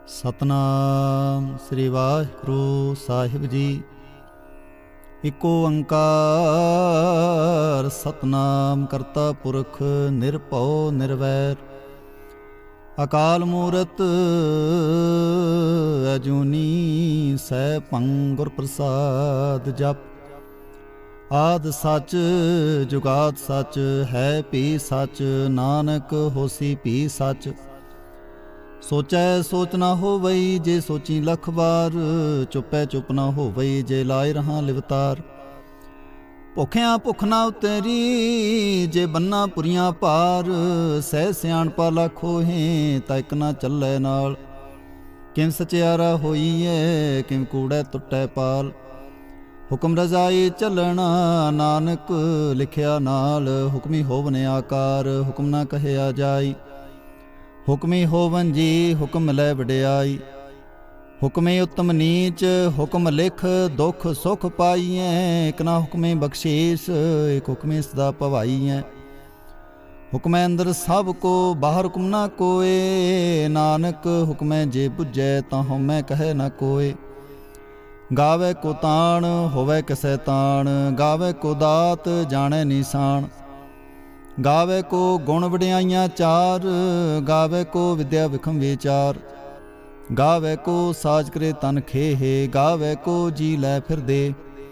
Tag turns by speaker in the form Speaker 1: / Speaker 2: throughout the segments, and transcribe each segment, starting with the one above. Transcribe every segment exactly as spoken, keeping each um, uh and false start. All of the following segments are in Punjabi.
Speaker 1: ਸਤਨਾਮ ਸ੍ਰੀ ਵਾਹਿਗੁਰੂ ਸਾਹਿਬ ਜੀ। ਇਕੋ ਓੰਕਾਰ ਸਤਨਾਮ ਕਰਤਾ ਪੁਰਖ ਨਿਰਭਉ ਨਿਰਵੈਰ। ਅਕਾਲ ਮੂਰਤ ਅਜੂਨੀ ਸੈਭੰ ਗੁਰ ਪ੍ਰਸਾਦ ਜਪ। ਆਦਿ ਸੱਚ ਜੁਗਾਦ ਸੱਚ ਹੈ ਭੀ ਸੱਚ, ਨਾਨਕ ਹੋਸੀ ਭੀ ਸੱਚ। ਸੋਚੈ ਸੋਚ ਨਾ ਹੋਵਈ ਜੇ ਸੋਚੀ ਲੱਖ ਵਾਰ, ਚੁੱਪੈ ਚੁੱਪ ਨਾ ਹੋਵਈ ਜੇ ਲਾਏ ਰਹਾਂ ਲਿਵਤਾਰ। ਭੁੱਖਿਆਂ ਭੁੱਖ ਨਾ ਉਤਰੀ ਜੇ ਬੰਨਾ ਪੁਰੀਆਂ ਭਾਰ, ਸਹਿ ਸਿਆਣਪਾ ਲੱਖ ਹੋਹੇ ਤਾਂ ਇੱਕ ਨਾ ਚੱਲੈ ਨਾਲ। ਕਿਮ ਸਚਿਆਰਾ ਹੋਈਐ ਕਿਮ ਕੂੜੈ ਟੁੱਟੈ ਪਾਲ, ਹੁਕਮ ਰਜ਼ਾਈ ਚੱਲਣਾ ਨਾਨਕ ਲਿਖਿਆ ਨਾਲ। ਹੁਕਮੀ ਹੋਵਨ ਆਕਾਰ ਹੁਕਮ ਨਾ ਕਹਿਆ ਜਾਈ, ਹੁਕਮੀ ਹੋਵਨ ਜੀ ਹੁਕਮ ਲੈ ਵਡਿਆਈ। ਹੁਕਮੇ ਉਤਮ ਨੀਚ ਹੁਕਮ ਲਿਖ ਦੁੱਖ ਸੁਖ ਪਾਈਐ, ਇੱਕ ਨਾ ਹੁਕਮੇ ਬਖਸ਼ੀਸ ਇੱਕ ਹੁਕਮੇ ਸਦਾ ਭਵਾਈਐ। ਹੁਕਮੈ ਅੰਦਰ ਸਭ ਕੋ ਬਾਹਰ ਹੁਕਮ ਨਾ ਕੋਏ, ਨਾਨਕ ਹੁਕਮੈ ਜੇ ਬੁਝੈ ਤਾਂ ਹਉਮੈ ਕਹੈ ਨਾ ਕੋਏ। ਗਾਵੇ ਕੋ ਤਾਣ ਹੋਵੇ ਕਿਸੈ ਤਾਣ, ਗਾਵੇ ਕੋ ਦਾਤ ਜਾਣੈ ਨਿਸ਼ਾਨ। ਗਾਵੇ ਕੋ ਗੁਣ ਵਡਿਆਈਆਂ ਚਾਰ, ਗਾਵੇ ਕੋ ਵਿਦਿਆ ਵਿਖਮ ਵਿਚਾਰ। ਗਾਵੇ ਕੋ ਸਾਜ ਕਰੇ ਤਨ ਖੇਹੇ, ਗਾਵੇ ਕੋ ਜੀ ਲੈ ਫਿਰਦੇ।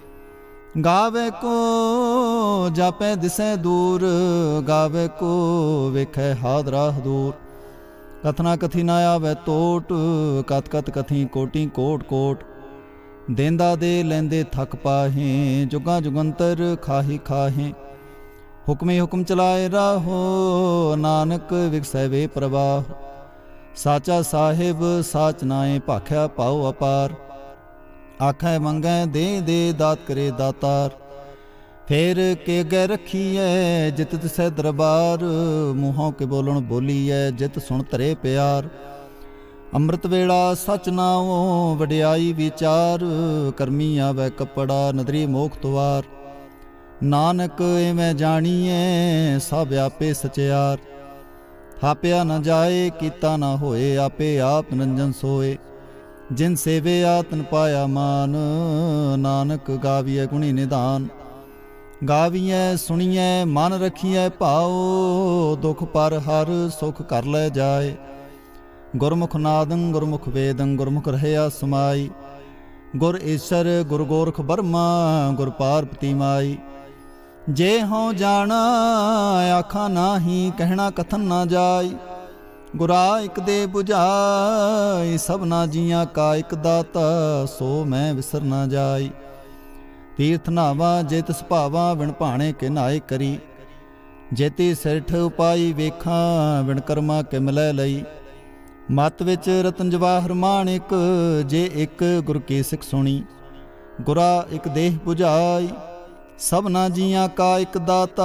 Speaker 1: ਗਾਵੇ ਕੋ ਜਾਪੈ ਦਿਸੈ ਦੂਰ, ਗਾਵੇ ਕੋ ਵੇਖੈ ਹਾਦਰਾ ਹਦੂਰ। ਕਥਨਾ ਕਥੀ ਨਾ ਆਵੇ ਟੋਟ, ਕਥ ਕਥ ਕਥੀ ਕੋਟੀ ਕੋਟ ਕੋਟ। ਦੇਂਦਾ ਦੇ ਲੈਂਦੇ ਥੱਕ ਪਾਹੇ, ਜੁਗਾਂ ਜੁਗੰਤਰ ਖਾਹੀ ਖਾਹੇ। ਹੁਕਮੇ ਹੁਕਮ ਚਲਾਏ ਰਾਹੋ, ਨਾਨਕ ਵਿਗਸੈ ਵੇ ਪ੍ਰਵਾਹ। ਸਾਚਾ ਸਾਹਿਬ ਸਾਚ ਨਾਏ ਭਾਖਿਆ ਪਾਉ ਅਪਾਰ। ਆਖੈ ਮੰਗੈ ਦੇ ਦੇ ਦਾਤ ਕਰੇ ਦਾਤਾਰ। ਫੇਰ ਕੇ ਅੱਗੇ ਰੱਖੀਐ ਜਿਤ ਤਿਸੈ ਦਰਬਾਰ, ਮੂੰਹੋਂ ਕੇ ਬੋਲਣ ਬੋਲੀਐ ਜਿਤ ਸੁਣ ਧਰੇ ਪਿਆਰ। ਅੰਮ੍ਰਿਤ ਵੇਲਾ ਸਚ ਨਾਉ ਵਡਿਆਈ ਵਿਚਾਰ, ਕਰਮੀ ਆਵੈ ਕੱਪੜਾ ਨਦਰੀ ਮੋਖ ਤੁਆਰ। ਨਾਨਕ ਇਵੇਂ ਜਾਣੀਐ ਸਭ ਆਪੇ ਸਚਿਆਰ। ਥਾਪਿਆ ਨਾ ਜਾਏ ਕੀਤਾ ਨਾ ਹੋਏ, ਆਪੇ ਆਪ ਨਿਰੰਜਨ ਸੋਏ। ਜਿਨ ਸੇਵਿਆ ਤਨ ਪਾਇਆ ਮਾਨ, ਨਾਨਕ ਗਾਵੀਐ ਗੁਣੀ ਨਿਧਾਨ। ਗਾਵੀਐ ਸੁਣੀਐ ਮਨ ਰਖੀਐ ਭਾਉ, ਦੁਖ ਪਰ ਹਰ ਸੁਖ ਕਰ ਲੈ ਜਾਏ। ਗੁਰਮੁਖ ਨਾਦੰ ਗੁਰਮੁਖ ਵੇਦੰ ਗੁਰਮੁਖ ਰਹਿਆ ਸਮਾਈ। ਗੁਰ ਈਸ਼ਰ ਗੁਰ ਗੋਰਖ ਬਰਮਾ ਗੁਰ ਪਾਰਬਤੀ ਮਾਈ। ਜੇ ਹਉ ਜਾਣਾ ਆਖਾਂ ਨਾਹੀ, ਕਹਿਣਾ ਕਥਨ ਨਾ ਜਾਈ। ਗੁਰਾ ਇਕ ਦੇ ਬੁਝਾਈ, ਸਭਨਾ ਜੀਆਂ ਕਾ ਇਕ ਦਾਤਾ, ਸੋ ਮੈਂ ਵਿਸਰ ਨਾ ਜਾਈ। ਤੀਰਥ ਨਾਵਾ ਜੇ ਤਿਸ ਭਾਵਾ, ਵਿਣ ਭਾਣੇ ਕੇ ਨਾਏ ਕਰੀ। ਜੇਤੀ ਸਿਰਠ ਉਪਾਈ ਵੇਖਾਂ, ਵਿਣ ਕਰਮਾ ਕੇ ਮਿਲੈ ਲਈ। ਮਤ ਵਿੱਚ ਰਤਨ ਜਵਾਹਰ ਮਾਣਿਕ, ਜੇ ਇੱਕ ਗੁਰ ਕੀ ਸਿੱਖ ਸੁਣੀ। ਗੁਰਾ ਇੱਕ ਦੇਹ ਬੁਝਾਈ, ਸਭਨਾ ਜੀਆਂ ਕਾ ਇੱਕ ਦਾਤਾ,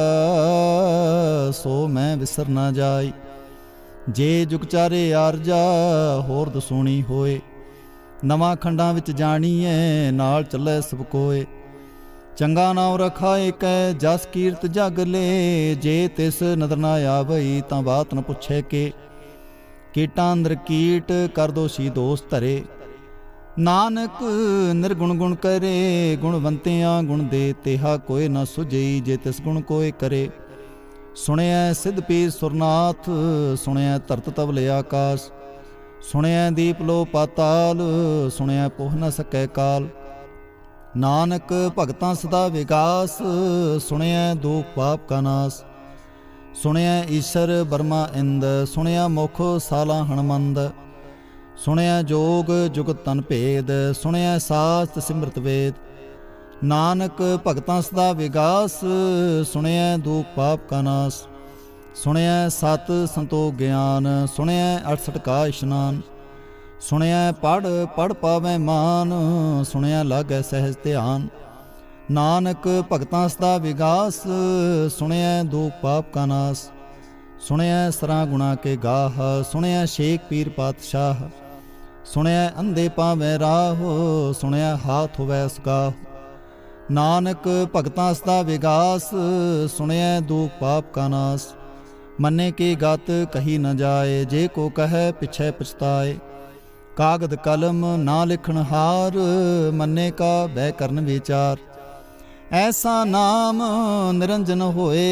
Speaker 1: ਸੋ ਮੈਂ ਵਿਸਰ ਨਾ ਜਾਈ। ਜੇ ਜੁਗ ਚਾਰੇ ਆਰਜਾ ਹੋਰ ਦਸੂਣੀ ਹੋਏ, ਨਵਾਂ ਖੰਡਾਂ ਵਿੱਚ ਜਾਣੀਐ ਨਾਲ ਚੱਲੇ ਸਭ ਕੋਏ। ਚੰਗਾ ਨਾਉ ਰਖਾਏ ਕੈ ਜਸ ਕੀਰਤ ਜਗ ਲੇ, ਜੇ ਤਿਸ ਨਦਰ ਨਾ ਆਵਈ ਤਾਂ ਬਾਤ ਨ ਪੁੱਛੇ ਕੇ। ਕੀਟਾਂ ਅੰਦਰ ਕੀਟ ਕਰ ਦੋਸ਼ੀ ਦੋਸ ਧਰੇ, ਨਾਨਕ ਨਿਰਗੁਣ ਗੁਣ ਕਰੇ। ਗੁਣਵੰਤਿਆਂ ਗੁਣ ਦੇ ਤੇਹਾ ਕੋਇ ਨਾ ਸੁਝਈ, ਜੇ ਤਿਸ ਗੁਣ ਕੋਇ ਕਰੇ। ਸੁਣਿਐ ਸਿੱਧ ਪੀਰ ਸੁਰਨਾਥ, ਸੁਣਿਐ ਧਰਤ ਤਵਲ ਆਕਾਸ। ਸੁਣਿਐ ਦੀਪ ਲੋ ਪਾਤਾਲ, ਸੁਣਿਐ ਪੋਹ ਨ ਸਕੈ ਕਾਲ। ਨਾਨਕ ਭਗਤਾਂ ਸਦਾ ਵਿਗਾਸ, ਸੁਣਿਐ ਦੁਖ ਪਾਪ ਕਾ ਨਾਸ। ਸੁਣਿਐ ਈਸ਼ਰ ਬਰਮਾ ਇੰਦ, ਸੁਣਿਆ ਮੁਖ ਸਾਲਾ ਹਣਮੰਦ। ਸੁਣਿਆ ਜੋਗ ਜੁਗਤ ਤਨ ਭੇਦ, ਸੁਣਿਆ ਸਾਸਤ ਸਿਮਰਤ ਵੇਦ। ਨਾਨਕ ਭਗਤਾਂ ਸਦਾ ਵਿਗਾਸ, ਸੁਣਿਆ ਦੁਖ ਪਾਪ ਕਾ ਨਾਸ। ਸੁਣਿਆ ਸਤ ਸੰਤੋਖ ਗਿਆਨ, ਸੁਣਿਆ ਅਠਸਠ ਕਾ ਇਸ਼ਨਾਨ। ਸੁਣਿਆ ਪੜ ਪੜ ਪਾਵੈ ਮਾਨ, ਸੁਣਿਆ ਲਾਗੈ ਸਹਿਜ ਧਿਆਨ। ਨਾਨਕ ਭਗਤਾਂ ਸਦਾ ਵਿਗਾਸ, ਸੁਣਿਆ ਦੁਖ ਪਾਪ ਕਾ ਨਾਸ। ਸੁਣਿਆ ਸਰਾਂ ਗੁਣਾ ਕੇ ਗਾਹ, ਸੁਣਿਆ ਸ਼ੇਖ ਪੀਰ ਪਾਤਸ਼ਾਹ। ਸੁਣਿਆ ਅੰਧੇ ਪਾਵੈ ਰਾਹ, ਸੁਣਿਆ ਹਾਥ ਹੋਵੈ ਸਗਾਹ। ਨਾਨਕ ਭਗਤਾਂ ਸਦਾ ਵਿਗਾਸ, ਸੁਣਿਆ ਦੁਖ ਪਾਪ ਕਾ ਨਾਸ। ਮੰਨੇ ਕੀ ਗਤ ਕਹੀ ਨ ਜਾਏ, ਜੇ ਕੋ ਕਹੈ ਪਿਛੈ ਪਛਤਾਏ। ਕਾਗਦ ਕਲਮ ਨਾ ਲਿਖਣ ਹਾਰ, ਮੰਨੇ ਕਾ ਬਹਿ ਕਰਨ ਵਿਚਾਰ। ਐਸਾ ਨਾਮ ਨਿਰੰਜਨ ਹੋਏ,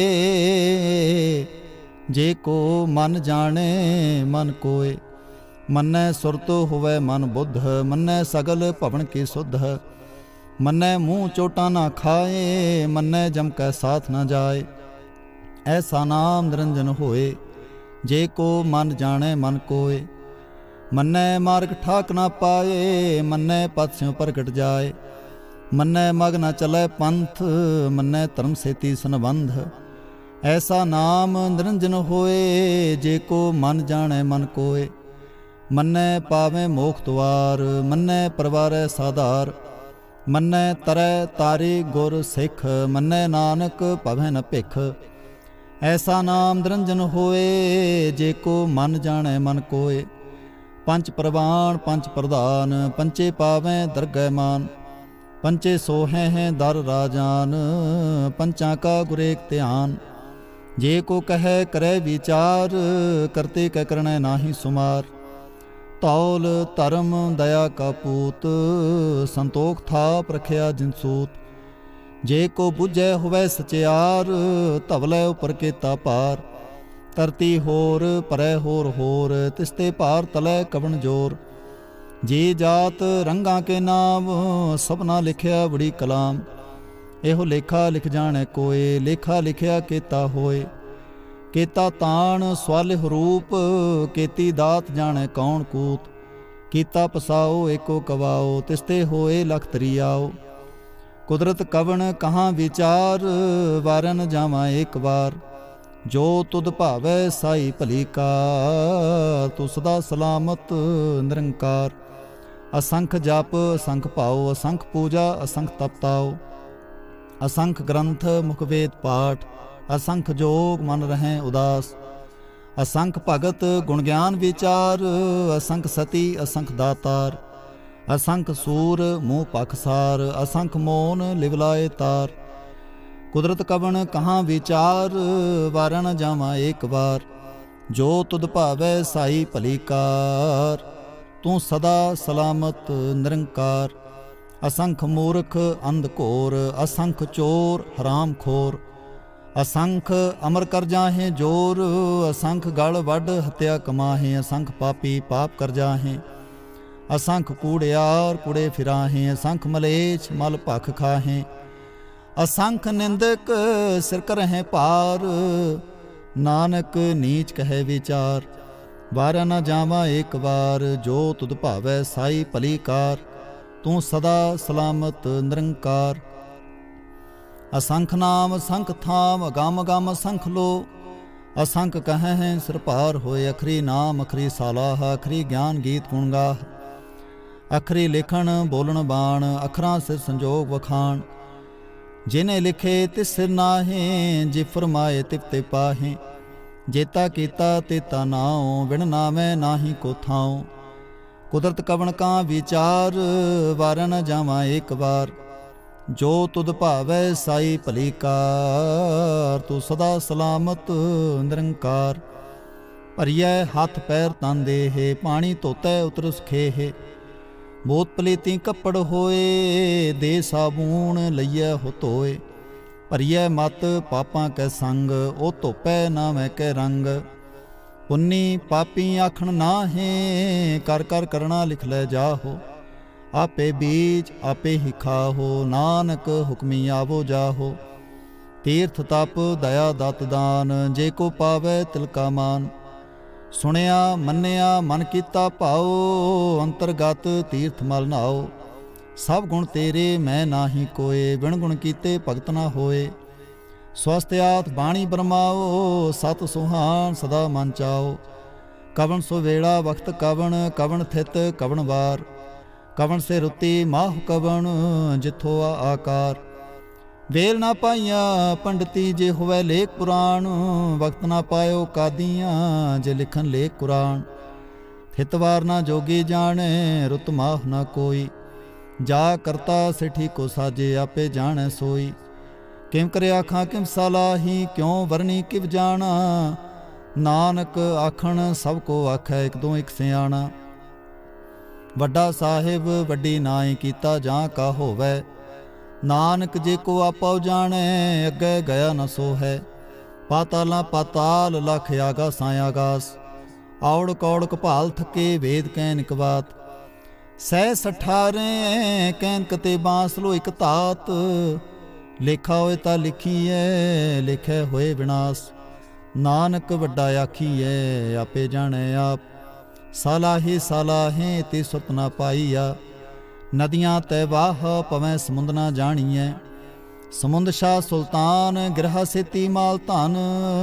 Speaker 1: ਜੇ ਕੋ ਮਨ ਜਾਣੇ ਮਨ ਕੋਏ। ਮੰਨੈ ਸੁਰਤ ਹੋਵੈ ਮਨ ਬੁੱਧ, ਮੰਨੈ ਸਗਲ ਭਵਨ ਕੀ ਸੁਧ। ਮੰਨੈ ਮੂੰਹ ਚੋਟਾਂ ਨਾ ਖਾਏ, ਮੰਨੈ ਜਮ ਕੈ ਸਾਥ ਨਾ ਜਾਏ। ਐਸਾ ਨਾਮ ਨਿਰੰਜਨ ਹੋਏ, ਜੇ ਕੋ ਮਨ ਜਾਣੈ ਮਨ ਕੋਏ। ਮੰਨੈ ਮਾਰਗ ਠਾਕ ਨਾ ਪਾਏ, ਮੰਨੈ ਪਦ ਸਿਉ ਪ੍ਰਗਟ ਜਾਏ। ਮੰਨੈ ਮਗ ਨਾ ਚਲੈ ਪੰਥ, ਮੰਨੈ ਧਰਮ ਸੇਤੀ ਸੰਬੰਧ। ਐਸਾ ਨਾਮ ਨਿਰੰਜਨ ਹੋਏ, ਜੇ ਕੋ ਮਨ ਜਾਣੈ ਮਨ ਕੋਏ। ਮੰਨੈ ਪਾਵੈ ਮੋਖ ਦੁਆਰ, ਮੰਨੈ ਪਰਵਾਰੈ ਸਾਧਾਰ। ਮੰਨੈ ਤਰੈ ਤਾਰੇ ਗੁਰ ਸਿੱਖ, ਮੰਨੈ ਨਾਨਕ ਭਵੈ ਨ ਭਿਖ। ਐਸਾ ਨਾਮ ਨਿਰੰਜਨ ਹੋਏ, ਜੇ ਕੋ ਮਨ ਜਾਣੈ ਮਨ ਕੋਏ। ਪੰਚ ਪ੍ਰਵਾਨ ਪੰਚ ਪ੍ਰਧਾਨ, ਪੰਚੇ ਪਾਵੈ ਦਰਗਹਿ ਮਾਨ। ਪੰਚੇ ਸੋਹੈ ਹੈ ਦਰ ਰਾਜਾਨ, ਪੰਚਾਂ ਕਾ ਗੁਰੇਕ ਧਿਆਨ। ਜੇ ਕੋ ਕਹੈ ਕਰੈ ਵਿਚਾਰ, ਕਰਤੇ ਕੈ ਕਰਣੈ ਨਾਹੀ ਸੁਮਾਰ। ਤੌਲ ਧਰਮ ਦਇਆ ਕਾ ਪੂਤ, ਸੰਤੋਖ ਥਾਪ ਰਖਿਆ ਜਿਨ ਸੂਤ। ਜੇ ਕੋ ਬੁਝੈ ਹੋਵੈ ਸਚਿਆਰ, ਧਵਲੇ ਉਪਰ ਕੇਤਾ ਪਾਰ। ਧਰਤੀ ਹੋਰ ਪਰੈ ਹੋਰ ਹੋਰ, ਤਿਸਤੇ ਭਾਰ ਤਲੈ ਕਵਣ ਜੋਰ। ਜੇ ਜਾਤ ਰੰਗਾਂ ਕੇ ਨਾਮ, ਸਭਨਾ ਲਿਖਿਆ ਬੜੀ ਕਲਾਮ। ਇਹੋ ਲੇਖਾ ਲਿਖ ਜਾਣੈ ਕੋਏ, ਲੇਖਾ ਲਿਖਿਆ ਕੇਤਾ ਹੋਏ। ਕੇਤਾ ਤਾਣ ਸਵਾਲਿਹ ਰੂਪ, ਕੇਤੀ ਦਾਤ ਜਾਣੈ ਕੌਣ ਕੂਤ। ਕੀਤਾ ਪਸਾਓ ਏਕੋ ਕਵਾਓ, ਤਿਸਤੇ ਹੋਏ ਲਖ ਤਰੀਆਓ। ਕੁਦਰਤ ਕਵਣ ਕਹਾਂ ਵਿਚਾਰ, ਵਾਰਨ ਜਾਵਾਂ ਏਕ ਵਾਰ। ਜੋ ਤੁਧ ਭਾਵੈ ਸਾਈ ਭਲੀ ਕਾਰ, ਤੂੰ ਸਦਾ ਸਲਾਮਤ ਨਿਰੰਕਾਰ। ਅਸੰਖ ਜਪ ਅਸੰਖ ਭਾਉ, ਅਸੰਖ ਪੂਜਾ ਅਸੰਖ ਤਪਤਾਓ। ਅਸੰਖ ਗ੍ਰੰਥ ਮੁਖ ਵੇਦ ਪਾਠ, ਅਸੰਖ ਜੋਗ ਮਨ ਰਹੈ ਉਦਾਸ। ਅਸੰਖ ਭਗਤ ਗੁਣ ਗਿਆਨ ਵਿਚਾਰ, ਅਸੰਖ ਸਤੀ ਅਸੰਖ ਦਾਤਾਰ। ਅਸੰਖ ਸੂਰ ਮੂੰਹ ਪਖਸਾਰ, ਅਸੰਖ ਮੋਨ ਲਿਵਲਾਏ ਤਾਰ। ਕੁਦਰਤ ਕਵਣ ਕਹਾਂ ਵਿਚਾਰ, ਵਾਰਨ ਜਾਵਾਂ ਏਕ ਵਾਰ। ਜੋ ਤੁਧ ਭਾਵੈ ਸਾਈ ਭਲੀ ਕਾਰ, ਤੂੰ ਸਦਾ ਸਲਾਮਤ ਨਿਰੰਕਾਰ। ਅਸੰਖ ਮੂਰਖ ਅੰਧ ਘੋਰ, ਅਸੰਖ ਚੋਰ ਹਰਾਮ ਖੋਰ। ਅਸੰਖ ਅਮਰ ਕਰ ਜਾਹੇ ਜੋਰ, ਅਸੰਖ ਗਲ ਵੱਢ ਹੱਤਿਆ ਕਮਾਹੇ। ਅਸੰਖ ਪਾਪੀ ਪਾਪ ਕਰ ਜਾਹੇ, ਅਸੰਖ ਕੂੜਿਆਰ ਕੁੜੇ ਫਿਰਾਹੇ। ਅਸੰਖ ਮਲੇਛ ਮਲ ਭਖ ਖਾਹੇ। ਅਸੰਖ ਨਿੰਦਕ ਸਿਰ ਕਰਹਿ ਭਾਰ, ਨਾਨਕ ਨੀਚ ਕਹੈ ਵਿਚਾਰ। ਵਾਰ ਨ ਜਾਵਾਂ ਏਕ ਵਾਰ, ਜੋ ਤੁਧ ਭਾਵੈ ਸਾਈ ਭਲੀ ਕਾਰ। ਤੂੰ ਸਦਾ ਸਲਾਮਤ ਨਿਰੰਕਾਰ। ਅਸੰਖ ਨਾਮ ਅਸੰਖ ਥਾਮ, ਅਗੰਮ ਅਗੰਮ ਅਸੰਖ ਲੋ। ਅਸੰਖ ਕਹੈ ਸਿਰ ਭਾਰ ਹੋਏ, ਅਖਰੀ ਨਾਮ ਅਖਰੀ ਸਾਲਾਹ। ਅਖਰੀ ਗਿਆਨ ਗੀਤ ਗੁਣ ਗਾਹ, ਅਖਰੀ ਲਿਖਣ ਬੋਲਣ ਬਾਣ। ਅਖਰਾਂ ਸਿਰ ਸੰਜੋਗ ਵਖਾਣ, ਜਿਨੇ ਲਿਖੇ ਤਿਸ ਸਿਰ ਨਾਹੇ। ਜੇ ਫਰਮਾਏ ਤਿਵ ਤੇ ਪਾਹੇ, ਜੇਤਾ ਕੀਤਾ ਤੇਤਾ ਨਾਉ। ਵਿਣ ਨਾਵੇਂ ਨਾਹੀ ਕੋ ਥਾਉ। ਕੁਦਰਤ ਕਵਣ ਕਾਂ ਵਿਚਾਰ, ਵਾਰ ਨ ਜਾਵਾਂ ਏਕ ਵਾਰ। ਜੋ ਤੁਧ ਭਾਵੈ ਸਾਈ ਭਲੀ ਕਾਰ, ਤੂੰ ਸਦਾ ਸਲਾਮਤ ਨਿਰੰਕਾਰ। ਭਰੀਐ ਹੱਥ ਪੈਰ ਤਨ ਦੇਹ, ਪਾਣੀ ਧੋਤੈ ਉਤਰ ਸੁਖੇਹ। ਬੋਤ ਪਲੇਤੀ ਕੱਪੜ ਹੋਏ, ਦੇ ਸਾਬੂਣ ਲਈਐ ਹੋ ਧੋਏ। ਭਰੀਐ ਮਤ ਪਾਪਾਂ ਕੈ ਸੰਗ, ਉਹ ਧੋਪੈ ਨਾ ਮੈਂ ਕੈ ਰੰਗ। ਪੁੰਨੀ ਪਾਪੀ ਆਖਣ ਨਾਹੇ, ਕਰ ਕਰ ਕਰਣਾ ਲਿਖ ਲੈ ਜਾਹੋ। ਆਪੇ ਬੀਜ ਆਪੇ ਹੀ ਖਾਹੋ, ਨਾਨਕ ਹੁਕਮੀ ਆਵੋ ਜਾਹੋ। ਤੀਰਥ ਤਪ ਦਇਆ ਦਤ ਦਾਨ, ਜੇ ਕੋ ਪਾਵੈ ਤਿਲ ਕਾ ਮਾਨ। ਸੁਣਿਆ ਮੰਨਿਆ ਮਨ ਕੀਤਾ ਭਾਉ, ਅੰਤਰਗਤ ਤੀਰਥ ਮਲ ਨਾਓ। ਸਭ ਗੁਣ ਤੇਰੇ ਮੈਂ ਨਾਹੀ ਕੋਏ, ਬਿਨ ਗੁਣ ਕੀਤੇ ਭਗਤ ਨਾ ਹੋਏ। ਸਵਸਤਿਆਤ ਬਾਣੀ ਬਰਮਾਓ, ਸਤ ਸੁਹਾਨ ਸਦਾ ਮਨ ਚਾਓ। ਕਵਣ ਸੋ ਵੇਲਾ ਵਕਤ ਕਵਣ, ਕਵਣ ਥਿਤ ਕਵਣ ਵਾਰ। ਕਵਣ ਸੇ ਰੁੱਤੀ ਮਾਹੁ ਕਵਣ, ਜਿੱਥੋ ਆ ਆਕਾਰ। ਵੇਲ ਨਾ ਪਾਈਆਂ ਪੰਡਤੀ, ਜੇ ਹੋਵੇ ਲੇਖ ਪੁਰਾਣ। ਵਕਤ ਨਾ ਪਾਇਓ ਕਾਦੀਆਂ, ਜੇ ਲਿਖਣ ਲੇਖ ਕੁਰਾਨ। ਥਿਤਵਾਰ ਨਾ ਜੋਗੀ ਜਾਣੇ, ਰੁੱਤ ਮਾਹ ਨਾ ਕੋਈ। ਜਾ ਕਰਤਾ ਸਿਠੀ ਕੋ ਸਾਜੇ, ਆਪੇ ਜਾਣੈ ਸੋਈ। ਕਿਮ ਕਰੇ ਆਖਾਂ ਕਿਮ ਸਲਾਹੀ, ਕਿਉ ਵਰਨੀ ਕਿਵ ਜਾਣਾ। ਨਾਨਕ ਆਖਣ ਸਭ ਕੋ ਆਖੈ, ਇਕ ਦੋ ਇਕ ਸਿਆਣਾ। ਵੱਡਾ ਸਾਹਿਬ ਵੱਡੀ ਨਾਏ ਕੀਤਾ ਜਾਂ ਕਾ ਹੋਵੈ। ਨਾਨਕ ਜੇ ਕੋ ਆਪੋ ਜਾਣੈ ਅੱਗੇ ਗਿਆ ਨ ਸੋ ਹੈ। ਪਾਤਾਲਾਂ ਪਾਤਾਲ ਲਖ ਆਗਾਸਾਂ ਆਗਾਸ। ਔੜ ਕੌੜ ਕਪਾਲ ਥਕੇ ਵੇਦ ਕੈਨਿਕ ਬਾਤ। ਸਹਿ ਸਠਾਰੇ ਕੈਨਕ ਤੇ ਬਾਂਸ ਲੋ ਇਕ ਧਾਤ। ਲੇਖਾ ਹੋਏ ਤਾਂ ਲਿਖੀਐ ਲਿਖੇ ਹੋਏ ਵਿਨਾਸ਼। ਨਾਨਕ ਵੱਡਾ ਆਖੀਐ ਆਪੇ ਜਾਣੈ ਆਪ। ਸਾਲਾਹੀ ਸਾਲਾਹੇ ਤੇ ਸੁਰਤ ਨਾ ਪਾਈਆ। ਨਦੀਆਂ ਤੈ ਵਾਹ ਪਵੈ ਸਮੁੰਦ ਨਾ ਜਾਣੀਐ। ਸਮੁੰਦ ਸ਼ਾਹ ਸੁਲਤਾਨ ਗ੍ਰਹ ਸੇਤੀ ਮਾਲ ਧਨ।